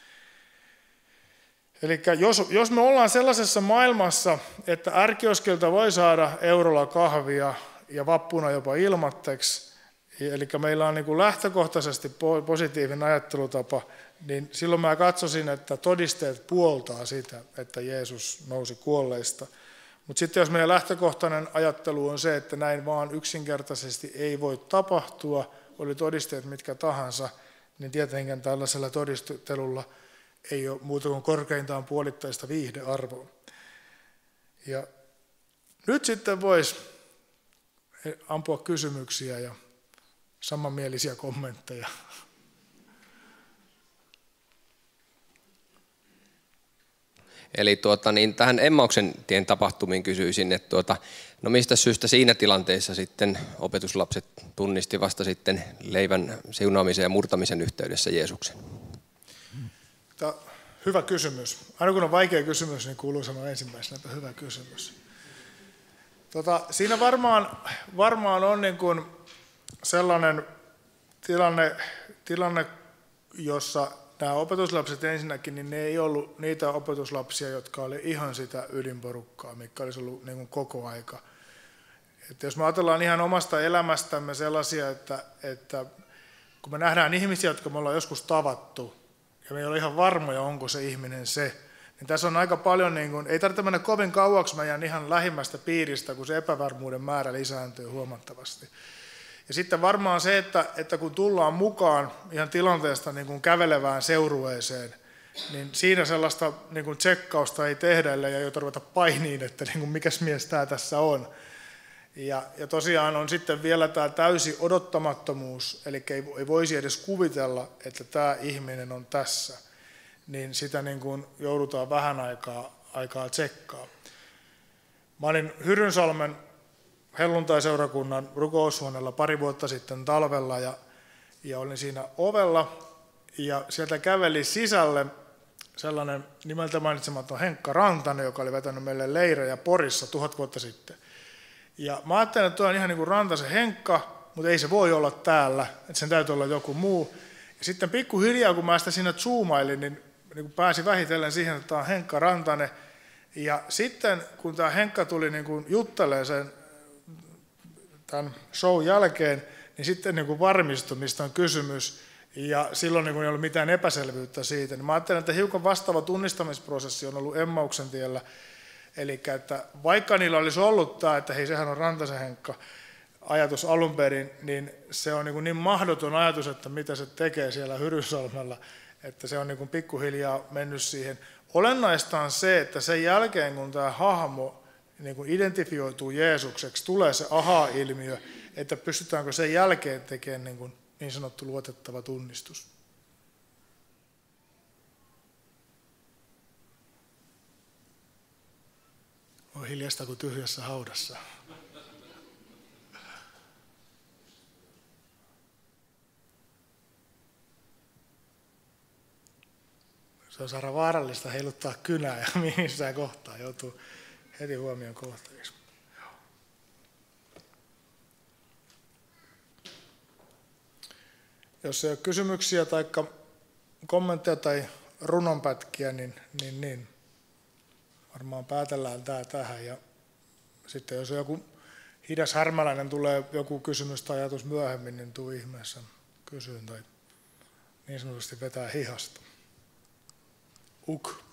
Speaker 2: Eli jos me ollaan sellaisessa maailmassa, että ärkioskilta voi saada eurolla kahvia ja vappuna jopa ilmatteeksi, eli meillä on niin kuin lähtökohtaisesti positiivinen ajattelutapa, niin silloin mä katsoisin, että todisteet puoltaa sitä, että Jeesus nousi kuolleista. Mutta sitten jos meidän lähtökohtainen ajattelu on se, että näin vaan yksinkertaisesti ei voi tapahtua, oli todisteet mitkä tahansa, niin tietenkään tällaisella todistelulla ei ole muuta kuin korkeintaan puolittaista viihdearvoa. Ja nyt sitten voisi ampua kysymyksiä ja samanmielisiä kommentteja.
Speaker 3: Eli tähän Emmauksen tien tapahtumiin kysyisin, että no mistä syystä siinä tilanteessa sitten opetuslapset tunnisti vasta sitten leivän siunaamisen ja murtamisen yhteydessä Jeesuksen?
Speaker 2: Hyvä kysymys. Aina kun on vaikea kysymys, niin kuuluu sanoa ensimmäisenä, että hyvä kysymys. Siinä varmaan on niin kuin sellainen tilanne, jossa nämä opetuslapset ensinnäkin, niin ne ei ollut niitä opetuslapsia, jotka oli ihan sitä ydinporukkaa, mikä olisi ollut niin kuin koko aika. Että jos me ajatellaan ihan omasta elämästämme sellaisia, että kun me nähdään ihmisiä, jotka me ollaan joskus tavattu, ja me ei ole ihan varmoja, onko se ihminen se, niin tässä on aika paljon, niin kuin, ei tarvitse mennä kovin kauaksi meidän ihan lähimmästä piiristä, kun se epävarmuuden määrä lisääntyy huomattavasti. Ja sitten varmaan se, että kun tullaan mukaan ihan tilanteesta niin kuin kävelevään seurueeseen, niin siinä sellaista niin kuin tsekkausta ei tehdä, ellei ei ruveta painiin, että niin kuin mikäs mies tämä tässä on. Ja tosiaan on sitten vielä tämä täysi odottamattomuus, eli ei voisi edes kuvitella, että tämä ihminen on tässä, niin sitä niin kuin joudutaan vähän aikaa tsekkaa. Mä olin Hyrynsalmen helluntaiseurakunnan rukoushuoneella pari vuotta sitten talvella ja olin siinä ovella ja sieltä käveli sisälle sellainen nimeltä mainitsematon Henkka Rantanen, joka oli vetänyt meille leirejä Porissa 1000 vuotta sitten. Ja mä ajattelin, että tuo on ihan niin kuin Rantasen Henkka, mutta ei se voi olla täällä, että sen täytyy olla joku muu. Ja sitten pikkuhiljaa, kun mä sitä siinä zoomailin, niin pääsin vähitellen siihen, että tämä on Henkka Rantanen. Ja sitten kun tämä Henkka tuli niin kuin juttelemaan sen tämän show jälkeen, niin sitten niin kuin varmistui, mistä on kysymys. Ja silloin niin kuin ei ollut mitään epäselvyyttä siitä. Niin mä ajattelin, että hiukan vastaava tunnistamisprosessi on ollut Emmauksen tiellä. Eli että vaikka niillä olisi ollut tämä, että hei, sehän on Rantasen Henkka ajatus alun perin, niin se on niin mahdoton ajatus, että mitä se tekee siellä Hyrynsalmella, että se on niin kuin pikkuhiljaa mennyt siihen. Olennaista on se, että sen jälkeen kun tämä hahmo niin kuin identifioituu Jeesukseksi, tulee se aha-ilmiö, että pystytäänkö sen jälkeen tekemään niin sanottu luotettava tunnistus. On hiljasta kuin tyhjässä haudassa. Se on saada vaarallista heiluttaa kynää ja missään kohtaa joutuu heti huomion kohteeksi. Jos ei ole kysymyksiä tai kommentteja tai runonpätkiä, niin varmaan päätellään tämä tähän. Ja sitten jos joku hidas härmäläinen tulee joku kysymys tai ajatus myöhemmin, niin tuu ihmeessä kysyyn tai niin sanotusti vetää hihasta. UK.